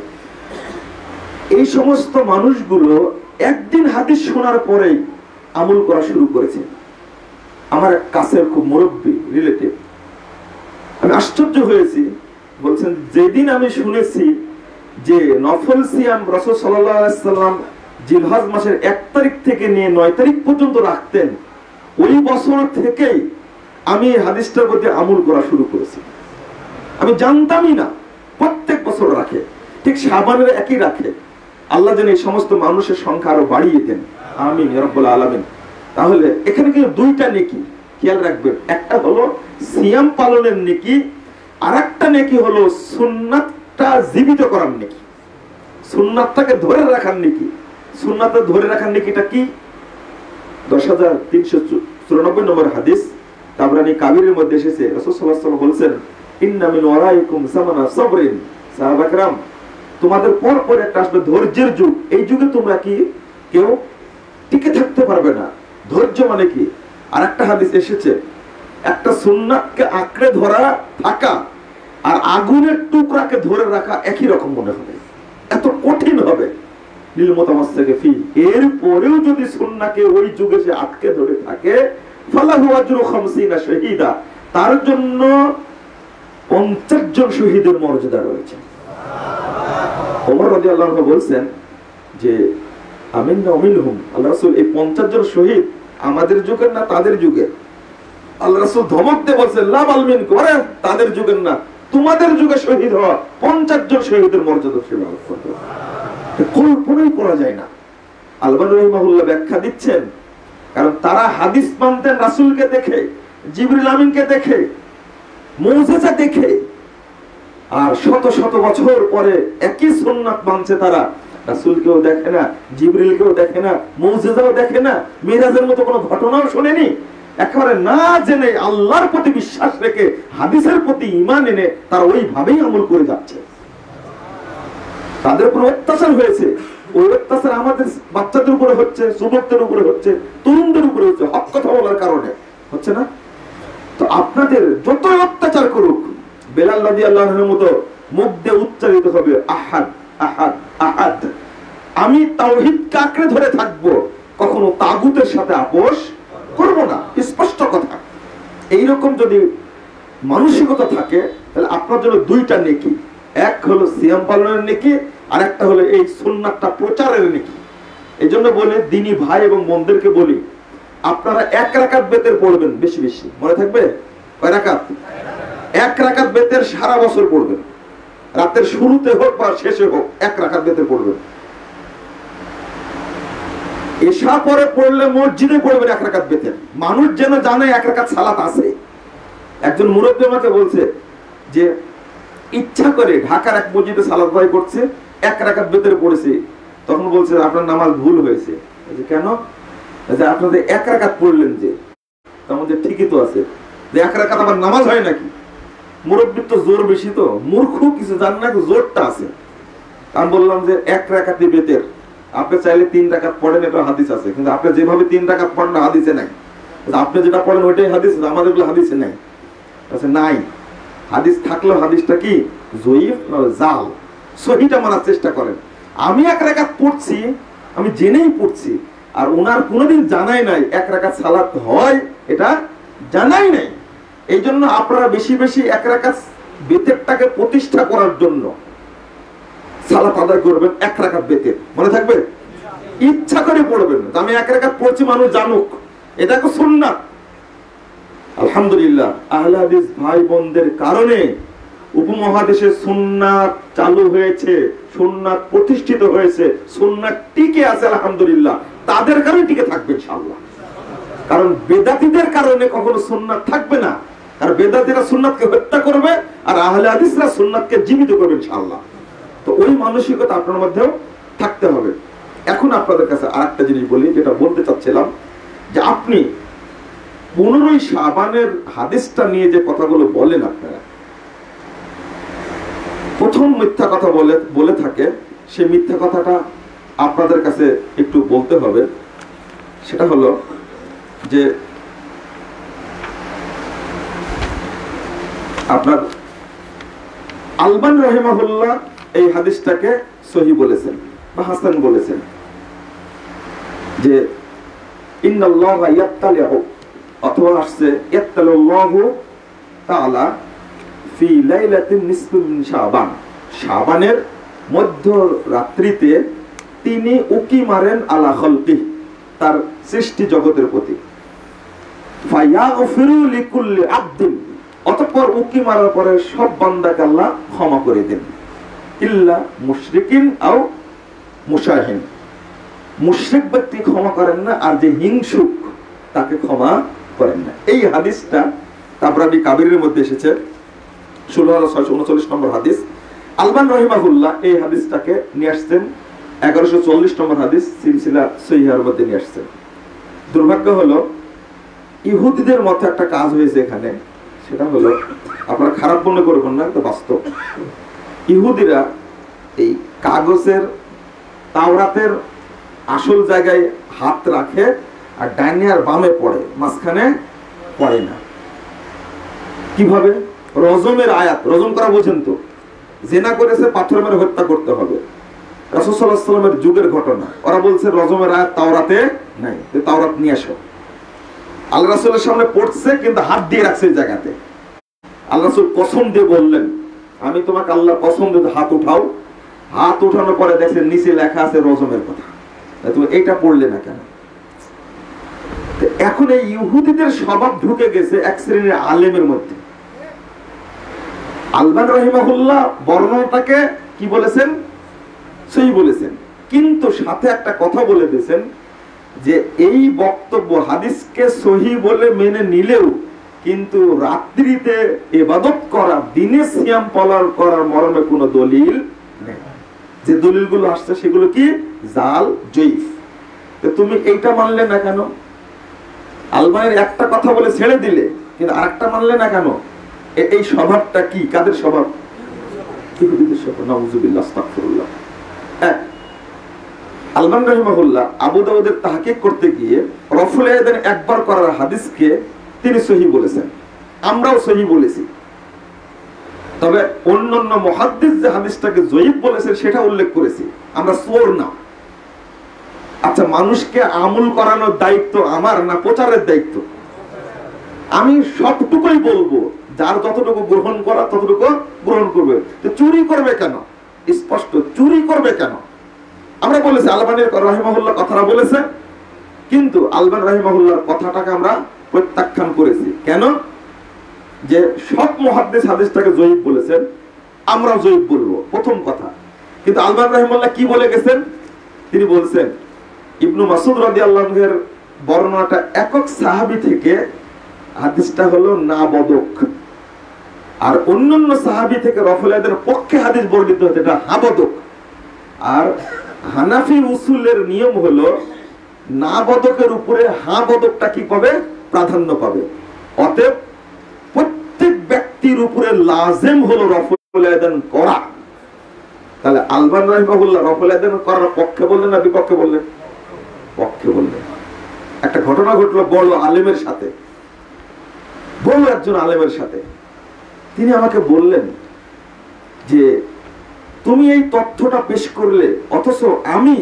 এই সমস্ত মানুষগুলো একদিন হাদিস শোনার পরেই আমল করা শুরু করেছে। আমার এক কাছের খুব মুরব্বী রিলেটিভ, আমি আশ্চর্য হয়েছি, বলছেন যেদিন আমি শুনেছি যে নফল সিয়াম রাসূল সাল্লাল্লাহু আলাইহি সাল্লাম জিলহজ মাসের এক তারিখ থেকে নিয়ে নয় তারিখ পর্যন্ত রাখতেন, ওই বছর থেকেই আমি হাদিসটার প্রতি আমল করা শুরু করেছি। আমি জানতামই না প্রত্যেক বছর রাখে, ঠিক শাবানের একই রাখে। আল্লাহ যেন এই সমস্ত মানুষের সংখ্যা আরো বাড়িয়ে দেন, আমিন ইয়া রাব্বাল আলামিন। তাহলে এখানে কিন্তু দুইটা নেকি খেয়াল রাখবেন, একটা হলো সিয়াম পালনের নেকি, আর একটা নেকি হলো সুন্নাতটা জীবিত করার নেকি, সুন্নাতটাকে ধরে রাখার নেকি। সুন্নাতটা ধরে রাখার নেকিটা কি? দশ হাজার তিনশো চুরানব্বই নম্বর হাদিস তাবরানী কাবিরের মধ্যে এসেছে, রাসূল সাল্লাল্লাহু আলাইহি ওয়াসাল্লাম বলেছেন ইন্না মিন ওয়ারাইকুম জামানা সাবরিন, সাহাবা کرام তোমাদের পর পর একটা আসবে ধৈর্যের যুগ, এই যুগে তোমরা কি কেউ টিকে থাকতে পারবে না। ধৈর্য মানে কি? আর একটা হাদিস এসেছে একটা সুন্নাতকে আঁকড়ে ধরা থাকা আর আগুনের টুকরাকে ধরে রাখা একই রকম মনে হবে, এত কঠিন হবে। নীল মুতামাসসিকে ফি, এর পরেও যদি সুন্নাহকে ওই যুগে সে আটকে ধরে থাকে, ফালাহু আজরু খামসিনা শাহীদা, তার জন্য পঞ্চাশ জন শহীদের মর্যাদা রয়েছে। ওমর রাদিয়াল্লাহু আনহু বলছেন যে আমিননা মিনহুম, আল্লাহ রাসূল এই পঞ্চাশ জন শহীদ আমাদের যুগের না তাদের যুগের? আল্লাহ রাসূল ধমক দিয়ে বলছেন লা বাল মিনকুম, আরে তাদের যুগের না তোমাদের যুগে শহীদ হওয়া পঞ্চাশ জন শহীদের মর্যাদা সে লাভ করতে কল্পনাই করা যায় না। আলবানী রাহিমাহুল্লাহ ব্যাখ্যা দিচ্ছেন, কারণ তারা হাদিস মানতেন রাসূলকে দেখে, জিবরিল আমিনকে দেখে, মুজিজা দেখে, আর শত শত বছর পরে একই সুন্নাত মানছে তারা। রাসূলকেও দেখে না, জিবরিলকেও দেখে না, মুজিজাও দেখে না, মিরাজের মতো কোনো ঘটনাও শুনেনি। একেবারে না জেনে আল্লাহর প্রতি বিশ্বাস রেখে হাদিসের প্রতি ঈমান এনে তারা ওইভাবেই আমল করে যাচ্ছে। তাদের উপর অত্যাচার হয়েছে, ওই অত্যাচার আমাদের বাচ্চাদের উপরে হচ্ছে, যুবকদের উপরে হচ্ছে, তরুণদের উপরে হচ্ছে, হক কথা বলার কারণে হচ্ছে না। তো আপনাদের যত অত্যাচার করুক, বেলাল রাদিয়াল্লাহু আনহুর মতো মুখ দিয়ে উচ্চারিত হবে আহাদ আহাদ আহাদ, আমি তাওহীদকে আঁকড়ে ধরে থাকবো, কখনো তাগুতের সাথে আপোষ করব না, স্পষ্ট কথা। এইরকম যদি মানসিকতা থাকে তাহলে আপনার জন্য দুইটা নেকি, এক হলো সিয়াম পালনের নেকি, আর একটা হলো এই সুন্নাতটা প্রচারের নেকি। এই জন্য বলে দিনী ভাই এবং বোনদেরকে বলি, আপনারা এক রাকাত বেতের পড়বেন বেশি বেশি, মনে থাকবে? কয় রাকাত? এক রাকাত বেতের সারা বছর পড়বেন, রাতের শুরুতে হোক বা শেষে হোক এক রাকাত বেতের পড়বেন। এশা পরে পড়লে মসজিদে পড়বেন এক রাকাত বেতের, মানুষ যেন জানে এক রাকাত সালাত আছে। একজন মুরব্বী আমাকে বলছে যে ইচ্ছা করে ঢাকার এক মসজিদে সালাত আদায় করছে, এক রাকাত ভেতরে পড়েছে, তখন বলছে আপনার নামাজ ভুল হয়েছে। কেন? আপনাদের এক রাকাত পড়লেন যে, তার মধ্যে ঠিকই তো আছে যে এক রাকাত আবার নামাজ হয় নাকি? মুরব্বীর তো জোর বেশি, তো মূর্খ কিছু জান না, জোরটা আছে। আমি বললাম যে এক রাকাতই বেতের, আপনি চাইলে তিন রাকাত পড়েন, এটা হাদিস আছে, কিন্তু আপনি যেভাবে তিন রাকাত পড়েন হাদিসে নাই। আপনি যেটা পড়েন ওইটাই হাদিস, আমাদের গুলো হাদিসে নাই। আচ্ছা নাই, হাদিস থাকলেও হাদিসটা কি জয়ীফ না জাল, সহিটা মানার চেষ্টা করেন। আমি এক রাকাত পড়ছি, আমি জেনেই পড়ছি, আর ওনার কোনোদিন জানাই নাই এক রাকাত সালাত হয়, এটা জানাই নাই। এই জন্য আপনারা বেশি বেশি এক রাকাত বেতেরটাকে প্রতিষ্ঠা করার জন্য সালাত আদায় করবেন, এক রাকাত বেতের, মনে থাকবে? ইচ্ছা করে পড়বেন, আমি এক রাকাত পড়ছি মানুষ জানুক, এটা তো সুন্নাত। আলহামদুলিল্লাহ আহলে হাদিস ভাই বোনদের কারণে উপমহাদেশে সুন্নাত চালু হয়েছে, সুন্নাত প্রতিষ্ঠিত হয়েছে, সুন্নাত টিকে আছে আলহামদুলিল্লাহ। তাদের কারণে টিকে থাকবে ইনশাআল্লাহ। কারণ বেদাতীদের কারণে কখনো সুন্নাত থাকবে না, কারণ বেদাতীরা সুন্নাতকে হত্যা করবে আর আহলে হাদিসরা সুন্নাতকে জীবিত করবে ইনশাআল্লাহ। তো ওই মানসিকতা আপনার মধ্যেও থাকতে হবে। এখন আপনাদের কাছে আরেকটা জিনিস বলি, যেটা বলতে চাচ্ছিলাম, যে আপনি পনেরোই শাবানের হাদিসটা নিয়ে যে কথাগুলো বলেন, আপনারা প্রথম মিথ্যা কথা বলে বলে থাকে, সেই মিথ্যা কথাটা আপনাদের কাছে একটু বলতে হবে। সেটা হলো যে আপনার আলবানী রাহিমাহুল্লাহ এই হাদিসটাকে সহিহ বলেছেন বা হাসান বলেছেন, যে ইন্নাল্লাহা ইয়াত্তালিউ, অথবা আসছে ইয়াত্তালিল্লাহু তাআলা ফি লাইলাতিন নিসফি মিন শাবান, শাবানের মধ্য রাত্রিতে তিনি উকি মারেন আলা খালকি, তার সৃষ্টি জগতের প্রতি। ফায়াগফিরু লিকুল্লি আবদিন, অতঃপর উকি মারার পরে সব বান্দাকে আল্লাহ ক্ষমা করে দেন, ইল্লা মুশরিকিন আও মুশাহিন, মুশরিক ব্যক্তি ক্ষমা করেন না, আর যে হিংসুক তাকে ক্ষমা করেন না। এই হাদিসটা তাবরানী কাবিরের মধ্যে এসেছে, ষোলো হাজার ছয়শো উনচল্লিশ নম্বর হাদিস। আলবানী রাহিমাহুল্লাহ এই হাদিসটাকে নিয়ে আসছেন এগারোশো চল্লিশ নম্বর হাদিস, সিলসিলা সহিহার মধ্যে নিয়ে আসছেন। দুর্ভাগ্য হলো ইহুদিদের মধ্যে একটা কাজ হয়েছে এখানে, সেটা হলো, আপনারা খারাপ মনে করবেন না, তো বাস্তব। ইহুদিরা এই কাগজের তাওরাতের আসল জায়গায় হাত রাখে, আর ডাইনে আর বামে পড়ে, মাঝখানে পড়ে না। কিভাবে? রজমের আয়াত, রজম করা বোঝেন তো, জেনা করেছে পাথর মেরে হত্যা করতে হবে, রাসূল সাল্লাল্লাহু আলাইহি ওয়াসাল্লামের যুগের ঘটনা। ওরা বলছে রজমের আয়াত তাওরাতে নাই, তাওরাত নিয়ে আসো। আল্লাহ রাসূলের সামনে পড়ছে, কিন্তু হাত দিয়ে রাখছে এই জায়গাতে। আল্লাহ রাসূল কসম দিয়ে বললেন, আমি তোমাকে আল্লাহ কসম দিয়ে, হাত উঠাও। হাত উঠানোর পরে দেখছেন নিচে লেখা আছে রজমের কথা, তুমি এইটা পড়লে না কেন? এখন এই ইহুদিদের স্বভাব ঢুকে গেছে এক শ্রেণীর আলেমের মধ্যে। আলবানী রাহিমাহুল্লাহ বর্ণনাটাকে কি বলেছেন? সহিহ বলেছেন, কিন্তু সাথে একটা কথা বলে দিয়েছেন যে এই বক্তব্য হাদিসকে সহিহ বলে মেনে নিলেও কিন্তু রাত্রিতে ইবাদত করা, দিনে সিয়াম পালন করার মর্মে কোনো দলিল নেই। যে দলিলগুলো আসছে সেগুলো কি জাল, জয়ীফ। তো তুমি এইটা মানলে না কেন? আলবানীর একটা কথা বলে ছেড়ে দিলে, কিন্তু আরেকটা মানলে না কেন? এই স্বভাবটা কি? কাদের স্বভাব? ইহুদিদের স্বভাব। নাউযুবিল্লাহ, আস্তাগফিরুল্লাহ। এক, আলবানী রাহিমাহুল্লাহ আবু দাউদের তাহকিক করতে গিয়ে রফুল ইয়াদাইন একবার করার হাদিসকে তিনি সহিহ বলেছেন, আমরাও সহিহ বলেছি। তবে অন্যান্য মুহাদ্দিস যে হাদিসটাকে জয়ীফ বলেছেন সেটা উল্লেখ করেছি, আমরা চোর না। আচ্ছা, মানুষকে আমল করানোর দায়িত্ব আমার না প্রচারের দায়িত্ব? আমি সবটুকুই বলবো, যার যতটুকু গ্রহণ করা ততটুকু গ্রহণ করবে। তো চুরি করবে কেন? স্পষ্ট চুরি করবে কেন? আমরা বলেছি আলবানী রাহিমাহুল্লাহ কথাটা বলেছে, কিন্তু আলবানী রাহিমাহুল্লাহর কথাটাকে আমরা প্রত্যাখ্যান করেছি। কেন? যে সব মুহাদ্দিস হাদিসটাকে জয়ীফ বলেছেন, আমরা জয়ীফ বলবো, প্রথম কথা। কিন্তু আলবানী রাহিমাহুল্লাহ কি বলে গেছেন? তিনি বলছেন ইবনু মাসউদ রাদিয়াল্লাহু আনহু এর বর্ণনাটা একক সাহাবী থেকে, হাদিসটা হলো না বদক। আর অন্যান্য সাহাবী থেকে রফুল ইয়াদাইনের পক্ষে হাদিস বর্ণিত হচ্ছে এটা হাবদক। আর হানাফি উসুলের নিয়ম হলো না বদকের উপরে হা বদকটা কি পাবে, প্রাধান্য পাবে। অতএব প্রত্যেক ব্যক্তির উপরে লাজেম হলো রফুল ইয়াদাইন করা। তাহলে আলবানী রাহিমাহুল্লাহ রফুল ইয়াদাইন করার পক্ষে বললেন না বিপক্ষে বললেন? পক্ষে বললেন। একটা ঘটনা ঘটলো বড় আলেমের সাথে, বড় একজন আলেমের সাথে। তিনি আমাকে বললেন যে তুমি এই তথ্যটা পেশ করলে, অথচ আমি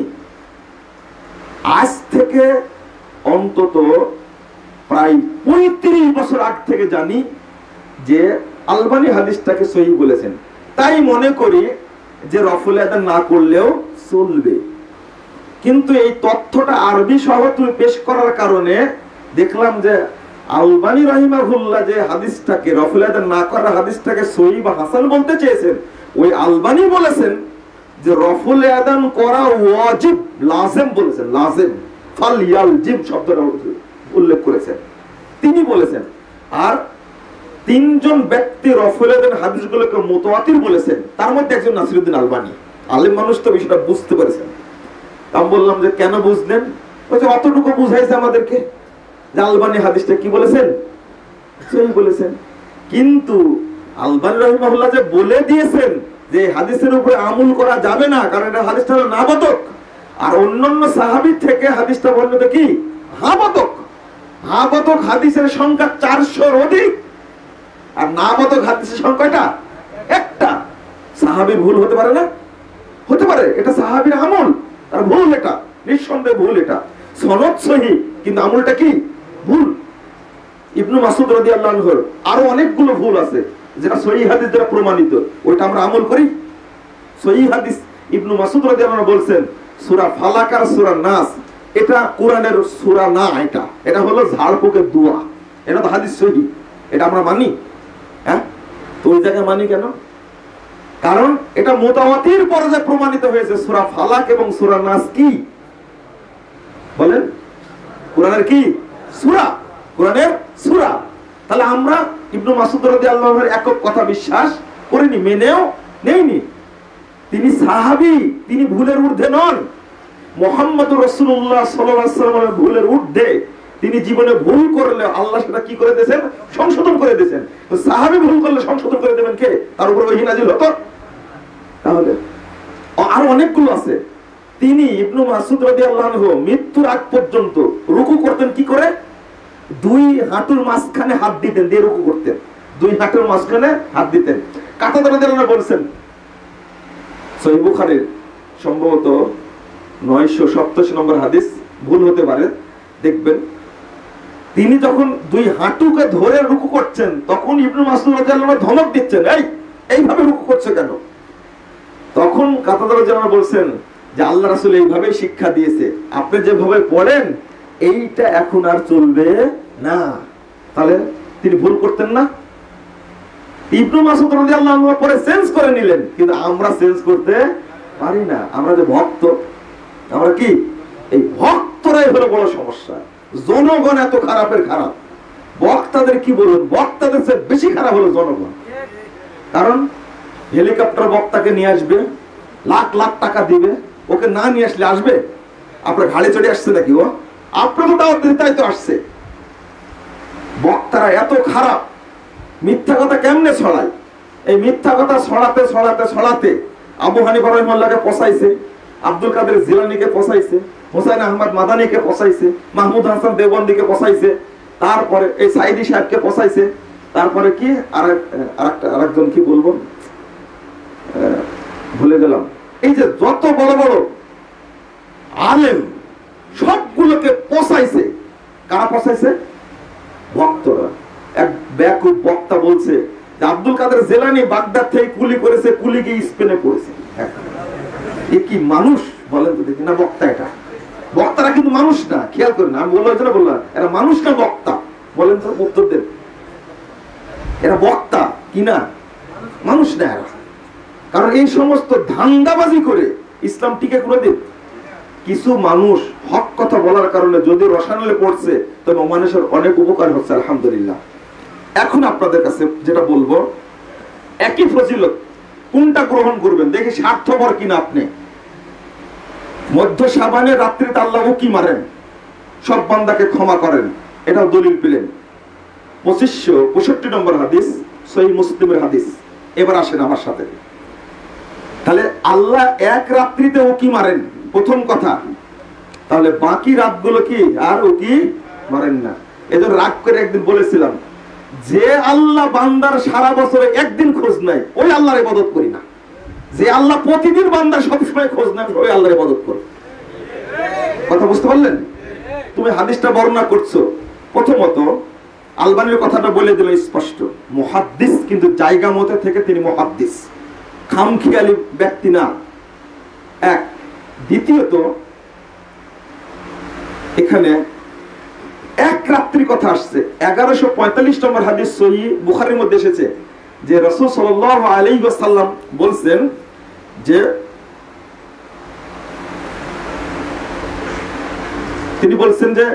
আজ থেকে অন্তত প্রায় পঁয়ত্রিশ বছর আগ থেকে জানি যে আলবানী হাদিসটাকে সহিহ বলেছেন, তাই মনে করি যে রফুল ইয়াদাইন না করলেও চলবে। কিন্তু এই তথ্যটা আরবি সহ তুমি পেশ করার কারণে দেখলাম যে আলবানী রাহিমাহুল্লাহ যে হাদিসটাকে রফুল ইয়াদাইন না করার হাদিসটাকে সহিহ বা হাসান বলতে চেয়েছেন, ওই আলবানী বলেছেন যে রফুল ইয়াদাইন করা ওয়াজিব, লাজিম বলেছেন, লাজিম ফাল ইয়ালজিম শব্দটা উল্লেখ করেছেন তিনি বলেছেন। আর তিনজন ব্যক্তি রফুল ইয়াদাইন হাদিসগুলোকে মুতাওয়াতির বলেছেন, তার মধ্যে একজন নাসিরউদ্দিন আলবানী। আলেম মানুষ তো বিষয়টা বুঝতে পেরেছেন। আমি বললাম যে কেন বুঝলেন? বলছে অতটুকু বুঝাইছে আমাদেরকে যে আলবানী হাদিসটা কি বলেছেন, সহিহ বলেছেন। কিন্তু আলবানী রাহিমাহুল্লাহ যে বলে দিয়েছেন যে হাদিসের উপরে আমল করা যাবে না, কারণ এটা হাদিসটা হলো নাবাতক। আর অন্যান্য সাহাবী থেকে হাদিসটা বর্ণিত কি হাবাতক। হাবাতক হাদিসের সংখ্যা চারশোর অধিক, আর নাবাতক হাদিসের সংখ্যাটা একটা। সাহাবীর ভুল হতে পারে না? হতে পারে, এটা সাহাবীর আমল, আর ভুল এটা নিঃসন্দেহে ভুল। এটা সনদ সহিহ কিন্তু আমলটা কি ভুল। ইবনু মাসউদ রাদিয়াল্লাহু আনহুর আরো অনেকগুলো ভুল আছে যেটা সহিহ হাদিস দ্বারা প্রমাণিত, ওইটা আমরা আমল করি। সহিহ হাদিস ইবনু মাসউদ রাদিয়াল্লাহু আনহু বলছেন সূরা ফালাক আর সূরা নাস এটা কোরআনের সূরা না, এটা এটা হলো ঝাড়ফুঁকের দোয়া। এটা তো হাদিস সহিহ, এটা আমরা মানি। হ্যাঁ, তো ওই জায়গায় মানি কেন? কারণ এটা মুতাওয়াতির পর্যায়ে প্রমাণিত হয়েছে। সূরা ফালাক এবং সূরা নাস কি বলেন? কোরআনের কি সূরা, কোরআনের সূরা। তাহলে আমরা ইবনু মাসউদ রাদিয়াল্লাহু আনহুর একক কথা বিশ্বাস করিনি, মেনেও নেইনি। তিনি সাহাবী, তিনি ভুলের ঊর্ধ্বে নন। মুহাম্মদুর রাসূলুল্লাহ সাল্লাল্লাহু আলাইহি ওয়াসাল্লামের ভুলের ঊর্ধ্বে। তিনি জীবনে ভুল করলে আল্লাহ সেটা কি করে দিয়েছেন, সংশোধন করে দিয়েছেন। তো সাহাবী ভুল করলে সংশোধন করে দেবেন কে? তার উপর ওহী নাযিল হতো। তাহলে আর অনেকগুলো আছে। তিনি ইবনু মাসউদ রাদিয়াল্লাহু আনহু মৃত্যুর আগ পর্যন্ত রুকু করতেন কি করে? দুই হাঁটুর মাঝখানে হাত দিতেন, দিয়ে রুকু করতেন। দুই হাঁটুর মাঝখানে হাত দিতেন। কাতাদা রাদিয়াল্লাহু আনহু বলেছেন, সহিহ বুখারীর সম্ভবত নয়শো সপ্তাশি নম্বর হাদিস, ভুল হতে পারে, দেখবেন। তিনি যখন দুই হাঁটুকে ধরে রুকু করছেন তখন ইবনু মাসউদ রাদিয়াল্লাহু আনহু ধমক দিচ্ছেন, এই এইভাবে রুকু করছে কেন? তখন কাতাদা রাদিয়াল্লাহু আনহু বলছেন যে আল্লাহ রাসূল এইভাবে শিক্ষা দিয়েছে, আপনি যেভাবে পড়েন এইটা এখন আর চলবে না। তাহলে তিনি ভুল করতেন না? ইবনু মাসউদ রাদিয়াল্লাহু আনহু পরে চেঞ্জ করে নিলেন, কিন্তু আমরা চেঞ্জ করতে পারি না। আমরা যে ভক্ত, আমরা কি এই ভক্তরাই হলো বড় সমস্যা। জনগণ এত খারাপের খারাপ, বক্তাদের কি বলুন, বক্তাদের চেয়ে বেশি খারাপ হলো জনগণ। কারণ হেলিকপ্টার বক্তাকে নিয়ে আসবে, লাখ লাখ টাকা দিবে, ওকে না নিয়ে আসলে আসবে? আপনার ঘাড়ে চড়ে আসছে নাকি ও? আপনার দাওয়াত দিতে তাই তো আসছে। বক্তারা এত খারাপ, মিথ্যা কথা কেমনে ছড়ায়? এই মিথ্যা কথা ছড়াতে ছড়াতে ছড়াতে আবু হানিফা রাহিমাহুল্লাহকে পচাইছে, আব্দুল কাদের জিলানীকে পচাইছে, হুসাইন আহমদ মাদানীকে পচাইছে, মাহমুদ হাসান দেওবন্দিকে পচাইছে, তারপরে এই সাইদি সাহেবকে পচাইছে, তারপরে কি আরেক আরেকটা আরেকজন কি বলবো ভুলে গেলাম। এই যে যত বড় বড় আলেম সবগুলোকে পচাইছে। কারা পচাইছে? ভক্তরা। এক বেকুব বক্তা বলছে যে আব্দুল কাদের জিলানী বাগদাদ থেকে কুলি করেছে, কুলি গিয়ে স্পেনে পড়েছে। এ কি মানুষ বলেন তো দেখি? না বক্তা এটা? বক্তারা কিন্তু মানুষ না, খেয়াল করেন। আমি বললাম এটা বললাম এরা মানুষ না বক্তা? বলেন তো, উত্তর দেন। এরা বক্তা কি না? মানুষ না এরা। কারণ এই সমস্ত ধান্দাবাজি করে ইসলাম টিকে কোনোদিন? কিছু মানুষ হক কথা বলার কারণে যদি রসায়নে পড়ছে তবে মানুষের অনেক উপকার হচ্ছে, আলহামদুলিল্লাহ। এখন আপনাদের কাছে যেটা বলবো, একই ফজিলত, কোনটা গ্রহণ করবেন? দেখি স্বার্থপর কিনা আপনি। মধ্য শাবানের রাত্রিতে আল্লাহ উকি মারেন, সব বান্দাকে ক্ষমা করেন, এটাও দলিল পেলেন। পঁচিশশো পঁয়ষট্টি নম্বর হাদিস, সহিহ মুসলিমের হাদিস। এবার আসেন আমার সাথে। তাহলে আল্লাহ এক রাত্রিতে উকি মারেন, প্রথম কথা। তাহলে বাকি রাতগুলো কি আর উকি মারেন না? এদের রাগ করে একদিন বলেছিলাম, যে আল্লাহ বান্দার সারা বছরে একদিন খোঁজ নাই, ওই আল্লাহর ইবাদত করি না। যে আল্লাহ প্রতিদিন বান্দার সবসময় খোঁজ নেন, ওই আল্লাহর ইবাদত করি। কথা বুঝতে পারলেন? তুমি হাদিসটা বর্ণনা করছো, প্রথমত আলবানির কথাটা বলে দিল স্পষ্ট, মুহাদ্দিস কিন্তু জায়গা মতে থেকে তিনি মুহাদ্দিস, খামখেয়ালি ব্যক্তি না। এক। দ্বিতীয়ত এখানে এক রাত্রি কথা আসছে। এগারোশো পঁয়তাল্লিশ নম্বর হাদিস সহিহ বুখারীর মধ্যে এসেছে যে রাসূল সাল্লাল্লাহু আলাইহি ওয়াসাল্লাম বলছেন যে তিনি বলছেন যে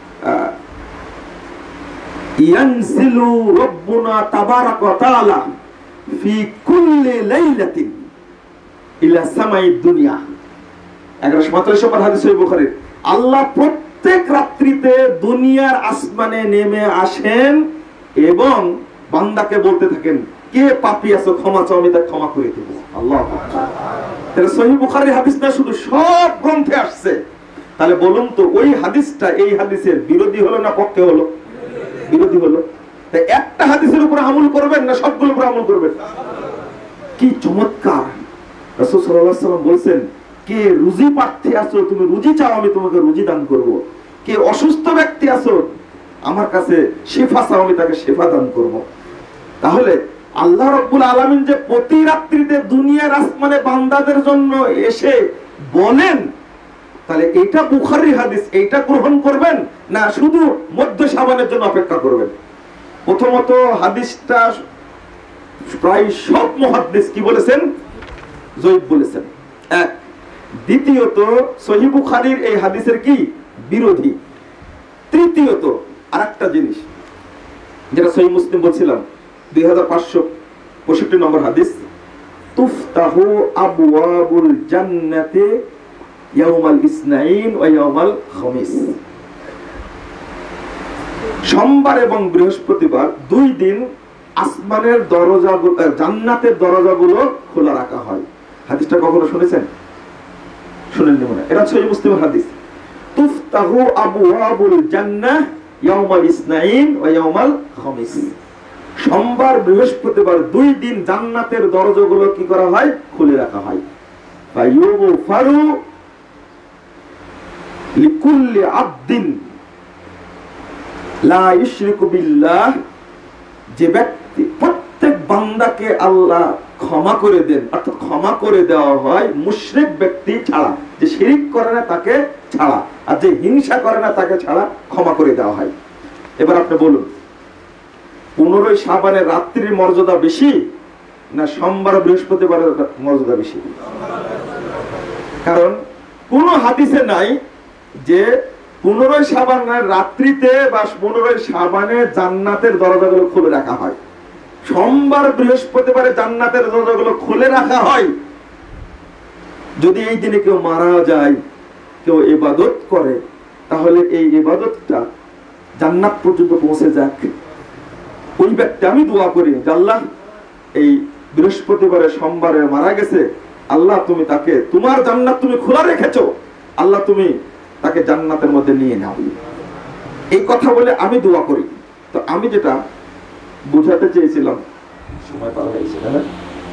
ইয়ানজিলু রাব্বুনা তাবারাকা ওয়া তাআলা ফি কুল্লি লাইলাতিন ইলা সামাইদ দুনিয়া। এগারোশো পঁয়তাল্লিশ নম্বর হাদিস সহিহ বুখারীর। আল্লাহ প্রত্যেক রাত্রিতে দুনিয়ার আসমানে নেমে আসেন এবং বান্দাকে বলতে থাকেন, কে পাপী আছো ক্ষমা চাও, আমি তাকে ক্ষমা করে দেব। আল্লাহু আকবার। তাহলে সহিহ বুখারীর হাদিস না শুধু, সব গ্রন্থে আসছে। তাহলে বলুন তো ওই হাদিসটা এই হাদিসের বিরোধী হলো না পক্ষে হলো? বিরোধী হলো। তাই একটা হাদিসের উপর আমল করবেন না সবগুলোর উপর আমল করবেন? কি চমৎকার! রাসূল সাল্লাল্লাহু আলাইহি ওয়াসাল্লাম বলেছেন, কে রুজি প্রার্থী আছো, তুমি রুজি চাও, আমি তোমাকে রুজি দান করব। কে অসুস্থ ব্যক্তি আছো, আমার কাছে শিফা চাও, আমি তাকে শিফা দান করব। তাহলে আল্লাহ রাব্বুল আলামিন যে প্রতি রাত্রিতে দুনিয়ার আসমানে বান্দাদের জন্য এসে বলেন, তাহলে এইটা বুখারীর হাদিস, এইটা গ্রহণ করবেন না শুধু মধ্য শাবানের জন্য অপেক্ষা করবেন? প্রথমত হাদিসটা প্রায় সব মুহাদ্দিস কি বলেছেন? জয়ীফ বলেছেন। এক। দ্বিতীয়ত সহিহ বুখারীর এই হাদিসের কি বিরোধী। তৃতীয়ত আরেকটা জিনিস যেটা সহিহ মুসলিম বলছিলাম, দুই হাজার পাঁচশো পঁয়ষট্টি নম্বর হাদিস, তুফতাহু আবওয়াবুল জান্নাতি ইয়াউমাল ইসনাইন ওয়া ইয়াউমাল খামিস। সোমবার এবং বৃহস্পতিবার দুই দিন আসমানের দরজাগুলো, জান্নাতের দরজাগুলো খোলা রাখা হয়। হাদিসটা কখনো শুনেছেন? শুনেননি মনে হয়। এটা সহিহ মুসলিমের হাদিস। তুফতাহু আবওয়াবুল জান্নাহ ইয়াউমাল ইসনাইন ওয়া ইয়াউমাল খামিস। সোমবার বৃহস্পতিবার দুই দিন জান্নাতের দরজাগুলো কি করা হয়? খুলে রাখা হয়। ফায়ুগফারু লিকুল্লি আবদিন লা ইউশরিকু বিল্লাহ। যে ব্যক্তি, প্রত্যেক বান্দাকে আল্লাহ ক্ষমা করে দেন, অর্থাৎ ক্ষমা করে দেওয়া হয় মুশরিক ব্যক্তি ছাড়া, যে শিরিক করে না তাকে ছাড়া, আর যে হিংসা করে না তাকে ছাড়া ক্ষমা করে দেওয়া হয়। এবার আপনি বলুন, পনেরোই শাবানের রাত্রির মর্যাদা বেশি না সোমবার বৃহস্পতিবারের মর্যাদা বেশি? কারণ কোন হাদিসে নাই যে পনেরোই শাবানের রাত্রিতে বা পনেরোই শাবানে জান্নাতের দরজাগুলো খুলে রাখা হয়। সোমবার বৃহস্পতিবারে জান্নাতের দরজাগুলো খুলে রাখা হয়। যদি এই দিনে কেউ মারা যায়, কেউ ইবাদত করে, তাহলে এই ইবাদতটা জান্নাত পর্যন্ত পৌঁছে যাক। ওই ব্যক্তি, আমি দোয়া করি যে আল্লাহ এই বৃহস্পতিবারে সোমবারে মারা গেছে, আল্লাহ তুমি তাকে, তোমার জান্নাত তুমি খোলা রেখেছো, আল্লাহ তুমি তাকে জান্নাতের মধ্যে নিয়ে নাও। এই কথা বলে আমি দোয়া করি। তো আমি যেটা বুঝাতে চেয়েছিলাম, সময় পার হয়েছে না?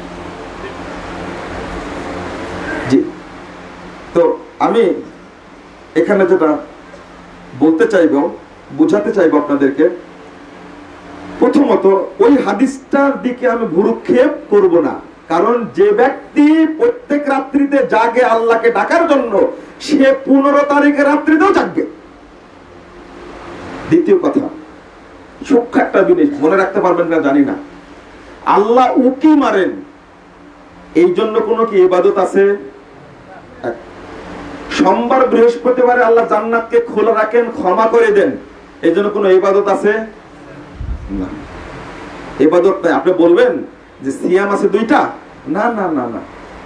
জি, তো আমি এখানে যেটা বলতে চাইব, বুঝাতে চাইব আপনাদেরকে, প্রথমত ওই হাদিসটার দিকে আমি ভুরুক্ষেপ করব না। কারণ যে ব্যক্তি প্রত্যেক রাত্রিতে জাগে আল্লাহকে ডাকার জন্য, সে পনেরো তারিখের রাত্রিতেও জাগবে। দ্বিতীয় কথা, সূক্ষ্ম একটা জিনিস মনে রাখতে পারবেন না জানি না, আল্লাহ উকি মারেন এই জন্য কোনো কি ইবাদত আছে? সোমবার বৃহস্পতিবারে আল্লাহ জান্নাতকে খোলা রাখেন, ক্ষমা করে দেন, এই জন্য কোনো ইবাদত আছে না? ইবাদত নাই। আপনি বলবেন যে সিয়াম আছে দুইটা, না না না না,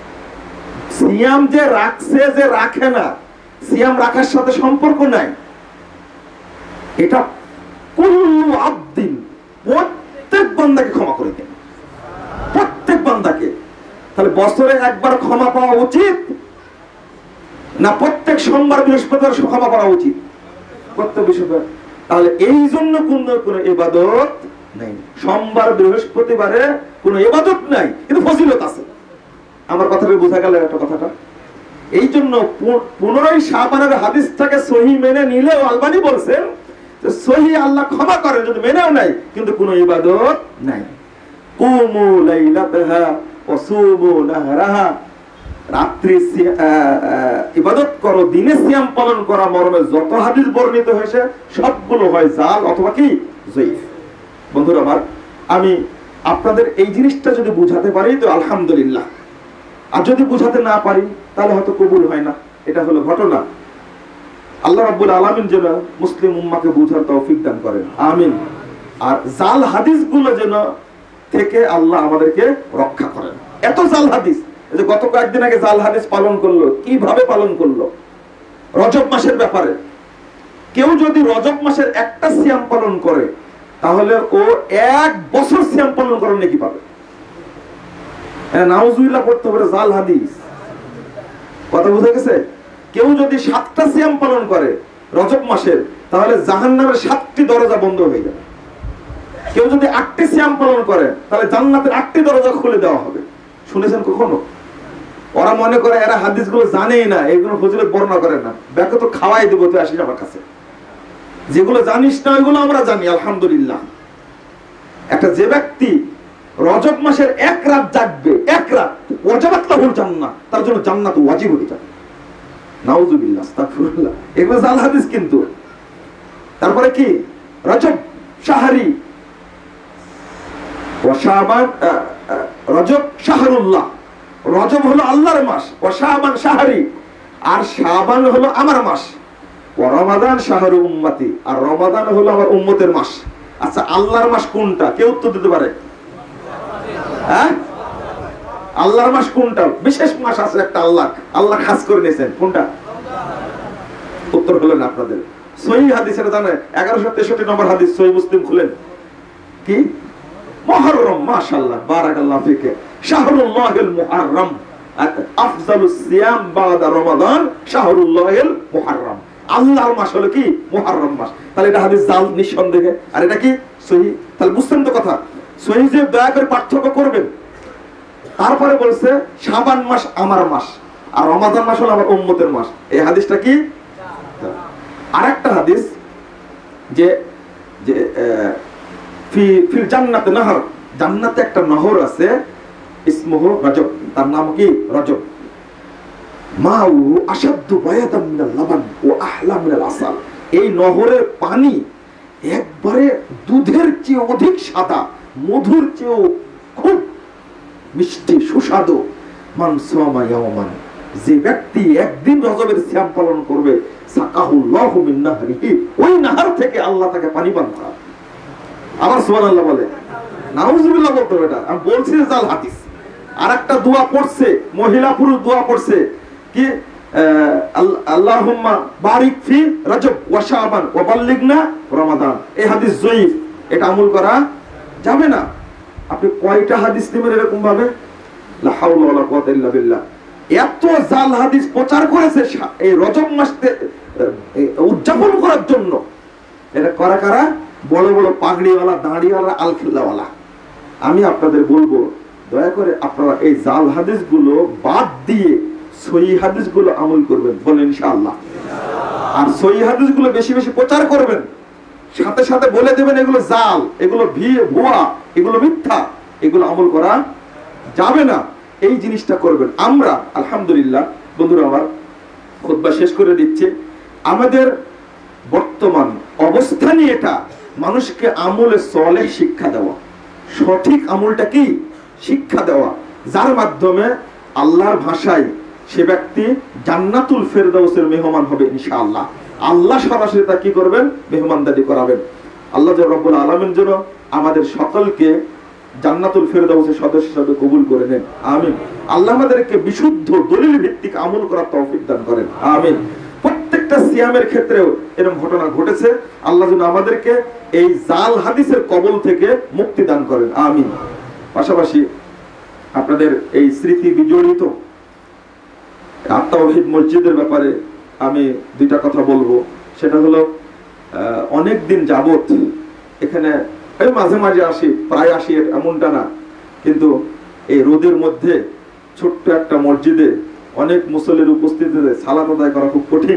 সিয়াম যে রাখছে যে রাখে না, সিয়াম রাখার সাথে সম্পর্ক নাই। এটা কুল্লু আবদিন, প্রত্যেক বান্দাকে ক্ষমা করে দেন, প্রত্যেক বান্দাকে। তাহলে বছরে একবার ক্ষমা পাওয়া উচিত না প্রত্যেক সোমবার বৃহস্পতিবার ক্ষমা পাওয়া উচিত? প্রত্যেক বৃহস্পতিবার। তাহলে এই জন্য কোন কোন ইবাদত নাই, সোমবার বৃহস্পতিবারে কোন ইবাদত নাই, কিন্তু ফজিলত আছে। আমার কথাটা বোঝা গেল একটা কথাটা? এই জন্য পুনরায় শাবানের হাদিসটাকে সহি মেনে নিলেও আলবানী বলছেন যে সহি আল্লাহ ক্ষমা করেন যদি মেনেও নাই, কিন্তু কোন ইবাদত নাই। কুমু লাইলাতাহা ওয়া সুমু নাহরাহা, রাত্রি ইবাদত করো, দিনে সিয়াম পালন করা মর্মে যত হাদিস বর্ণিত হয়েছে সবগুলো হয় জাল অথবা কি জয়ীফ। বন্ধুরা আমার, আমি আপনাদের এই জিনিসটা যদি বুঝাতে পারি তো আলহামদুলিল্লাহ, আর যদি বুঝাতে না পারি তাহলে হয়তো কবুল হয় না। এটা হলো ঘটনা। আল্লাহ রাব্বুল আলামিন যেন মুসলিম উম্মাকে বুঝার তৌফিক দান করেন, আমিন। আর জাল হাদিসগুলো যেন থেকে আল্লাহ আমাদেরকে রক্ষা করেন। এত জাল হাদিস, এই যে গত কয়েকদিন আগে জাল হাদিস পালন করলো, কিভাবে পালন করলো? রজব মাসের ব্যাপারে কেউ যদি রজব মাসের একটা সিয়াম পালন করে তাহলে ও এক বছর সিয়াম পালন করার নাকি পাবে। নাউজুবিল্লাহ করতে পারে জাল হাদিস। কথা বুঝে গেছে? কেউ যদি সাতটা সিয়াম পালন করে রজব মাসের তাহলে জাহান্নামের সাতটি দরজা বন্ধ হয়ে যাবে। কেউ যদি আটটি সিয়াম পালন করে তাহলে জান্নাতের আটটি দরজা খুলে দেওয়া হবে। শুনেছেন কখনো? ওরা মনে করে এরা হাদিসগুলো জানেই না, এগুলো ফজিলত বর্ণনা করে না। ব্যাকে তো খাওয়াই দেবো, তুই আসিস আমার কাছে। যেগুলো জানিস না ওইগুলো আমরা জানি আলহামদুলিল্লাহ। একটা যে ব্যক্তি রজব মাসের এক রাত জাগবে, এক রাত, ওয়াজিবাত লাহুল জান্নাহ, তার জন্য জান্নাত ওয়াজিব হয়ে যাবে। নাউজুবিল্লাহ, আস্তাগফিরুল্লাহ। এগুলো জাল হাদিস কিন্তু। তারপরে কি? রজব শাহরি ওয়া শাবান, রজব শাহরুল্লাহ, রজব হলো আল্লাহর মাস, ওয়া শাবান শাহরি, আর শাবান হলো আমার মাস, ওয়া রমাদান শাহরু উম্মতি, আর রমাদান হলো আমার উম্মতের মাস। আচ্ছা, আল্লাহর মাস কোনটা? কেউ উত্তর দিতে পারে? হ্যাঁ, আল্লাহর মাস কোনটা? বিশেষ মাস আছে একটা, আল্লাহ আল্লাহ খাস করে নিয়েছেন, কোনটা? উত্তর হলো না আপনাদের। সহিহ হাদিস এটা জানেন, এগারোশো তেষট্টি নম্বর হাদিস, সহিহ মুসলিম খুলেন। কি? মুহররম, মাশাআল্লাহ, বারাকাল্লাহু ফিকে। শাহরুল্লাহিল মুহররম, আফজালুস সিয়াম বাদা রমাদান শাহরুল্লাহিল মুহররম। আল্লাহর মাস হলো কি? মুহররম মাস। তাহলে এটা হাদিস জাল নিঃসন্দেহে। আর এটা কি? সহিহ। তাহলে বুঝছেন তো কথা? সহিহ যে দয়া করে পার্থক্য করবেন। তারপরে বলছে শাবান মাস আমার মাস, আর রমাদান মাস হলো আমার উম্মতের মাস। এই হাদিসটা কি? আরেকটা হাদিস যে যে ফি ফিল জান্নাতে নাহর, জান্নাতে একটা নহর আছে, ইসমুহু রজব, তার নাম কি? রজব। মাউ আশাদ্দু বায়াদাম মিনাল লাবান ওয়া আহলা মিনাল আসাল। এই নহরের পানি একবারে দুধের চেয়ে অধিক সাদা, মধুর চেয়েও খুব মিষ্টি সুস্বাদু। মান সামা ইয়াওমান, যে ব্যক্তি একদিন রজবের সিয়াম পালন করবে, সাকাহুল্লাহু মিন নাহরিহি, ওই নাহর থেকে আল্লাহ তাকে পানি পান করাবে। আবার সুবহানাল্লাহ বলে, নাউজুবিল্লাহ বলতে হবে। এটা আমি বলছি যে জাল হাদিস। আরেকটা দোয়া পড়ছে, মহিলা পুরুষ দোয়া পড়ছে কি? আল্লাহুম্মা বারিক ফি রজব ওয়া শাবান ওয়া বাল্লিগনা রমাদান। এই হাদিস জয়ীফ, এটা আমল করা যাবে না। আপনি কয়টা হাদিস নেবেন এরকম ভাবে? লা হাওলা ওয়ালা কুওয়াতা ইল্লা বিল্লাহ। এত জাল হাদিস প্রচার করেছে এই রজব মাসে উদযাপন করার জন্য। এটা করা কারা? বড় বড় পাগড়িওয়ালা, দাঁড়িওয়ালা, আলখিল্লাওয়ালা। আমি আপনাদের বলবো, দয়া করে আপনারা এই জাল হাদিসগুলো বাদ দিয়ে সহিহ হাদিসগুলো আমল করবেন, বলেন ইনশাআল্লাহ। আর সহিহ হাদিসগুলো বেশি বেশি প্রচার করবেন, সাথে সাথে বলে দেবেন এগুলো জাল, এগুলো ভুয়া, এগুলো মিথ্যা, এগুলো আমল করা যাবে না। এই জিনিসটা করবেন। আমরা আলহামদুলিল্লাহ বন্ধুরা আমার, খুতবা শেষ করে দিচ্ছি। আমাদের বর্তমান অবস্থানই এটা, মানুষকে আমলে সলেহ শিক্ষা দেওয়া, সঠিক আমলটা কি শিক্ষা দেওয়া, যার মাধ্যমে আল্লাহর ভাষায় সে ব্যক্তি জান্নাতুল ফেরদাউসের মেহমান হবে ইনশাআল্লাহ। আল্লাহ সরাসরি তা কি করবেন? মেহমানদারি করাবেন। আল্লাহ রব্বুল আলামিন যেন আমাদের সকলকে জান্নাতুল ফেরদাউসের সদস্য হিসেবে কবুল করে নেন, আমিন। আল্লাহ আমাদেরকে বিশুদ্ধ দলিল ভিত্তিক আমল করার তৌফিক দান করেন, আমিন। প্রত্যেকটা সিয়ামের ক্ষেত্রেও এরকম ঘটনা ঘটেছে, আল্লাহ যেন আমাদেরকে এই জাল হাদিসের কবল থেকে মুক্তি দান করেন, আমিন। পাশাপাশি আপনাদের এই স্মৃতি বিজড়িত আত-তাওহীদ মসজিদের ব্যাপারে আমি দুইটা কথা বলবো। সেটা হলো অনেক দিন যাবত এখানে এই মাঝে মাঝে আসি, প্রায় আসি এমনটা না, কিন্তু এই রোদের মধ্যে ছোট্ট একটা মসজিদে অনেক মুসল্লির উপস্থিতিতে সালাত আদায় করা খুব কঠিন।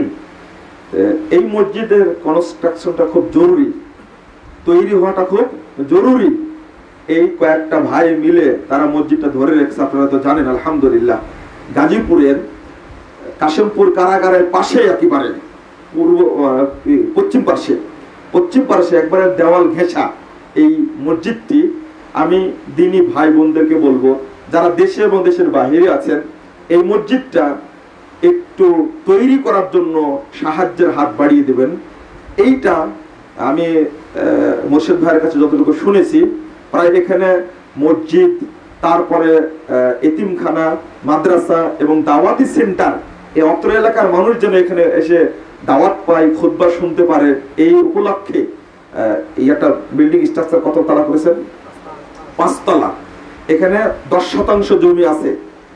এই মসজিদের কনস্ট্রাকশনটা খুব জরুরি, তৈরি হওয়াটা খুব জরুরি। এই কয়েকটা ভাই মিলে তারা মসজিদটা ধরে রেখেছে, আপনারা তো জানেন আলহামদুলিল্লাহ। গাজীপুরের কাশিমপুর কারাগারের পাশে, একেবারে পূর্ব পশ্চিম পার্শ্বে পশ্চিম পার্শ্বে একবারে দেওয়াল ঘেঁষা এই মসজিদটি। আমি দিনী ভাই বোনদেরকে বলবো, যারা দেশে এবং দেশের বাহিরে আছেন, এই মসজিদটা একটু তৈরি করার জন্য সাহায্যের হাত বাড়িয়ে দেবেন। এইটা আমি মোর্শেদ ভাইয়ের কাছে যতটুকু শুনেছি, প্রায় এখানে মসজিদ, তারপরে এতিমখানা, মাদ্রাসা এবং দাওয়াতি সেন্টার, এই অত্র এলাকার মানুষ যেন এখানে এসে দাওয়াত পায়, খুতবা শুনতে পারে, এই উপলক্ষে এই একটা বিল্ডিং স্ট্রাকচার কত তালা করেছেন? পাঁচতলা। এখানে দশ শতাংশ জমি আছে,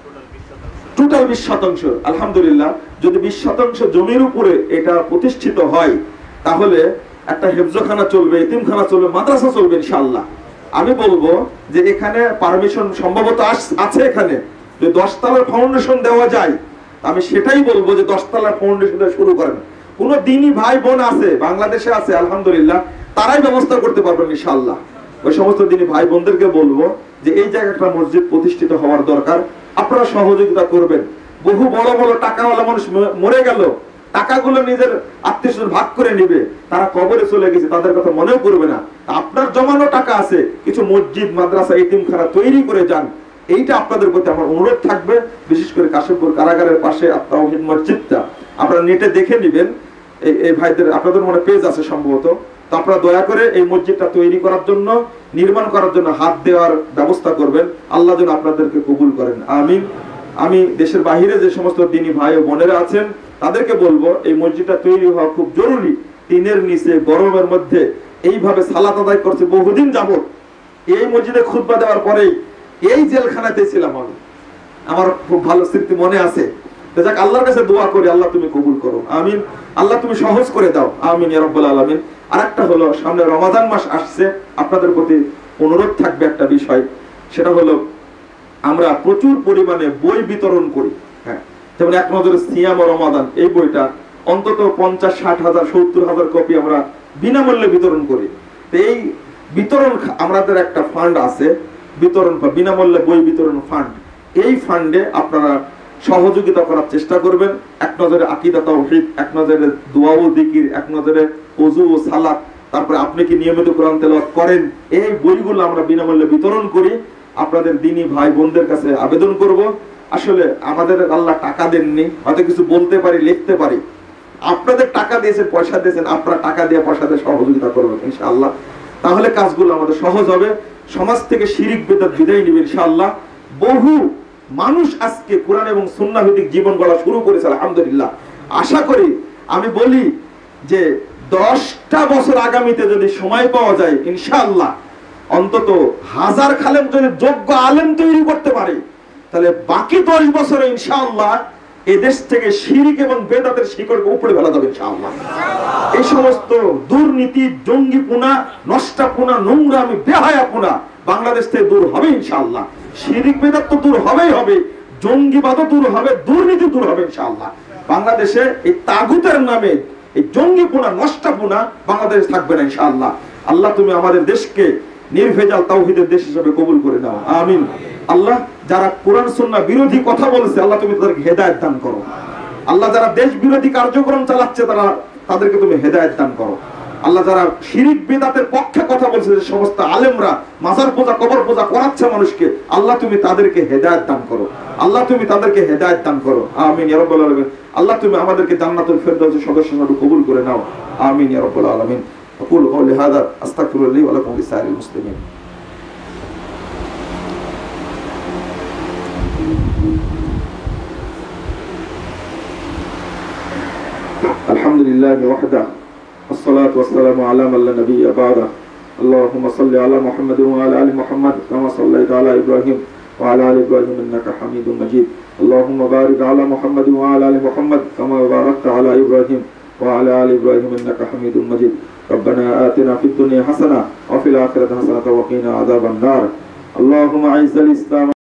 টোটাল বিশ শতাংশ। আলহামদুলিল্লাহ, যদি বিশ শতাংশ জমির উপরে এটা প্রতিষ্ঠিত হয়, তাহলে একটা হেফজখানা চলবে, এতিমখানা চলবে, মাদ্রাসা চলবে ইনশাআল্লাহ। আমি বলবো যে এখানে পারমিশন সম্ভবত আছে, এখানে যে দশতলার ফাউন্ডেশন দেওয়া যায়, আমি সেটাই বলবো যে দশতলার ফাউন্ডেশন শুরু করেন। কোন দিনই ভাই বোন আছে, বাংলাদেশে আছে আলহামদুলিল্লাহ, তারাই ব্যবস্থা করতে পারবেন ইনশাআল্লাহ। ওই সমস্ত দিনই ভাই বোনদেরকে বলবো যে এই জায়গাটা মসজিদ প্রতিষ্ঠিত হওয়ার দরকার, আপনারা সহযোগিতা করবেন। বহু বড় বড় টাকাওয়ালা মানুষ মরে গেল, টাকাগুলো নিজের আত্মীয় ভাগ করে নিবে, তারা কবরে চলে গেছে, তাদের কথা মনেও করবে না। আপনার জমানো টাকা আছে, কিছু মসজিদ, মাদ্রাসা, এতিমখানা তৈরি করে যান। এইটা আপনাদের প্রতি আমার অনুরোধ থাকবে। বিশেষ করে কাশিমপুর কারাগারের পাশে আত-তাওহীদ মসজিদটা আপনারা নেটে দেখে নেবেন, এই ভাইদের আপনাদের মনে পেজ আছে সম্ভবত, তো আপনারা দয়া করে এই মসজিদটা তৈরি করার জন্য, নির্মাণ করার জন্য হাত দেওয়ার ব্যবস্থা করবেন। আল্লাহ যেন আপনাদেরকে কবুল করেন, আমিন। আমি দেশের বাহিরে যে সমস্ত দিনী ভাই ও বোনেরা আছেন, তাদেরকে বলবো এই মসজিদটা তৈরি হওয়া খুব জরুরি। টিনের নিচে গরমের মধ্যে এইভাবে সালাত আদায় করছে বহুদিন যাবত। এই মসজিদে খুতবা দেওয়ার পরেই এই জেলখানাতে ছিলাম আমি, আমার খুব ভালো স্মৃতি মনে আছে। যাক, আল্লাহর কাছে দোয়া করি, আল্লাহ তুমি কবুল করো, আমিন। আল্লাহ তুমি সহজ করে দাও, আমিন ইয়া রাব্বাল আলামিন। আরেকটা হলো, সামনে রমাদান মাস আসছে, আপনাদের প্রতি অনুরোধ থাকবে একটা বিষয়, সেটা হলো আমরা প্রচুর পরিমাণে বই বিতরণ করি। হ্যাঁ, যেমন এক নজরে সিয়াম ও রমাদান, এই বইটা অন্তত পঞ্চাশ ষাট হাজার সত্তর হাজার কপি আমরা বিনামূল্যে বিতরণ করি। তো এই বিতরণ, আমাদের একটা ফান্ড আছে, বিতরণ বিনামূল্যে বই বিতরণ ফান্ড। এই ফান্ডে আপনারা সহযোগিতা করার চেষ্টা করবেন। এক নজরে আকীদা তাওহীদ, এক নজরে দোয়া ও জিকির, এক নজরে ওযু ও সালাত, তারপরে আপনি কি নিয়মিত কোরআন তেলাওয়াত করেন, এই বইগুলো আমরা বিনামূল্যে বিতরণ করি। আপনাদের দিনী ভাই বোনদের কাছে আবেদন করব, আসলে আমাদের আল্লাহ টাকা দেননি, হয়তো কিছু বলতে পারি, লিখতে পারি, আপনাদের টাকা দিয়েছেন, পয়সা দিয়েছেন, আপনারা টাকা দিয়ে পয়সা দিয়ে সহযোগিতা করবেন ইনশাআল্লাহ। তাহলে কাজগুলো আমাদের সহজ হবে, সমাজ থেকে শিরিক বিদআত বিদায় নিবে ইনশাআল্লাহ। বহু মানুষ আজকে কোরআন এবং সুন্নাহ ভিত্তিক জীবন গড়া শুরু করেছে আলহামদুলিল্লাহ। আশা করি, আমি বলি যে দশটা বছর আগামীতে যদি সময় পাওয়া যায়, ইনশাআল্লাহ অন্তত হাজার খালেম যদি যোগ্য আলেম তৈরি করতে পারে, তাহলে বাকি দশ বছরে ইনশাআল্লাহ এদেশ থেকে শিরিক এবং বেদাতের শিকড়কে উপরে ফেলা যাবে ইনশাআল্লাহ। এই সমস্ত দুর্নীতি, জঙ্গিপুনা, নষ্টাপুনা, নোংরামি, বেহায়াপুনা বাংলাদেশ থেকে দূর হবে ইনশাআল্লাহ। শিরিক বেদাত তো দূর হবেই হবে, জঙ্গিবাদও দূর হবে, দুর্নীতি দূর হবে ইনশাআল্লাহ। বাংলাদেশে এই তাগুতের নামে এই জঙ্গিপুনা, নষ্টাপুনা বাংলাদেশ থাকবে না ইনশাআল্লাহ। আল্লাহ তুমি আমাদের দেশকে নির্ভেজাল তাওহীদের দেশ হিসেবে কবুল করে নাও, আমিন। আল্লাহ, যারা কোরআন সুন্নাহ বিরোধী কথা বলছে, আল্লাহ তুমি তাদেরকে হেদায়েত দান করো। আল্লাহ, যারা দেশ বিরোধী কার্যক্রম চালাচ্ছে, তারা তাদেরকে তুমি হেদায়েত দান করো। আল্লাহ, যারা শিরিক বিদআতের পক্ষে কথা বলছে, যে সমস্ত আলেমরা মাজার পূজা, কবর পূজা করাচ্ছে মানুষকে, আল্লাহ তুমি তাদেরকে হেদায়েত দান করো। আল্লাহ তুমি তাদেরকে হেদায়েত দান করো, আমিন ইয়া রাব্বাল আলামিন। আল্লাহ তুমি আমাদেরকে জান্নাতুল ফেরদাউসের সদস্য হিসেবে কবুল করে নাও, আমিন ইয়া রাব্বাল আলামিন। أقول قولي هذا أستغفر لي ولكم ولسائر المسلمين. अलहम्दुलिल्लाहि वहदा अस्सलातु वस्सलामु अला मन ला नबिय्य बअदा अल्लाहुम्मा सल्लि अला मुहम्मद व अला आलि मुहम्मद कमा सल्लैता अला इब्राहिम व अला आलि इब्राहिम इन्नका हमीदुम मजीद अल्लाहुम्मा बारिक अला मुहम्मद व अला आलि मुहम्मद कमा बारकता अला इब्राहिम व अला आलि इब्राहिम इन्नका हमीदुम मजीद रब्बना आतिना फिद दुनिया हसना व फिल आखिरति हसनatan व क़िना अज़ाबन नार अल्लाहुम्मा अइज़्ज़िल इस्लाम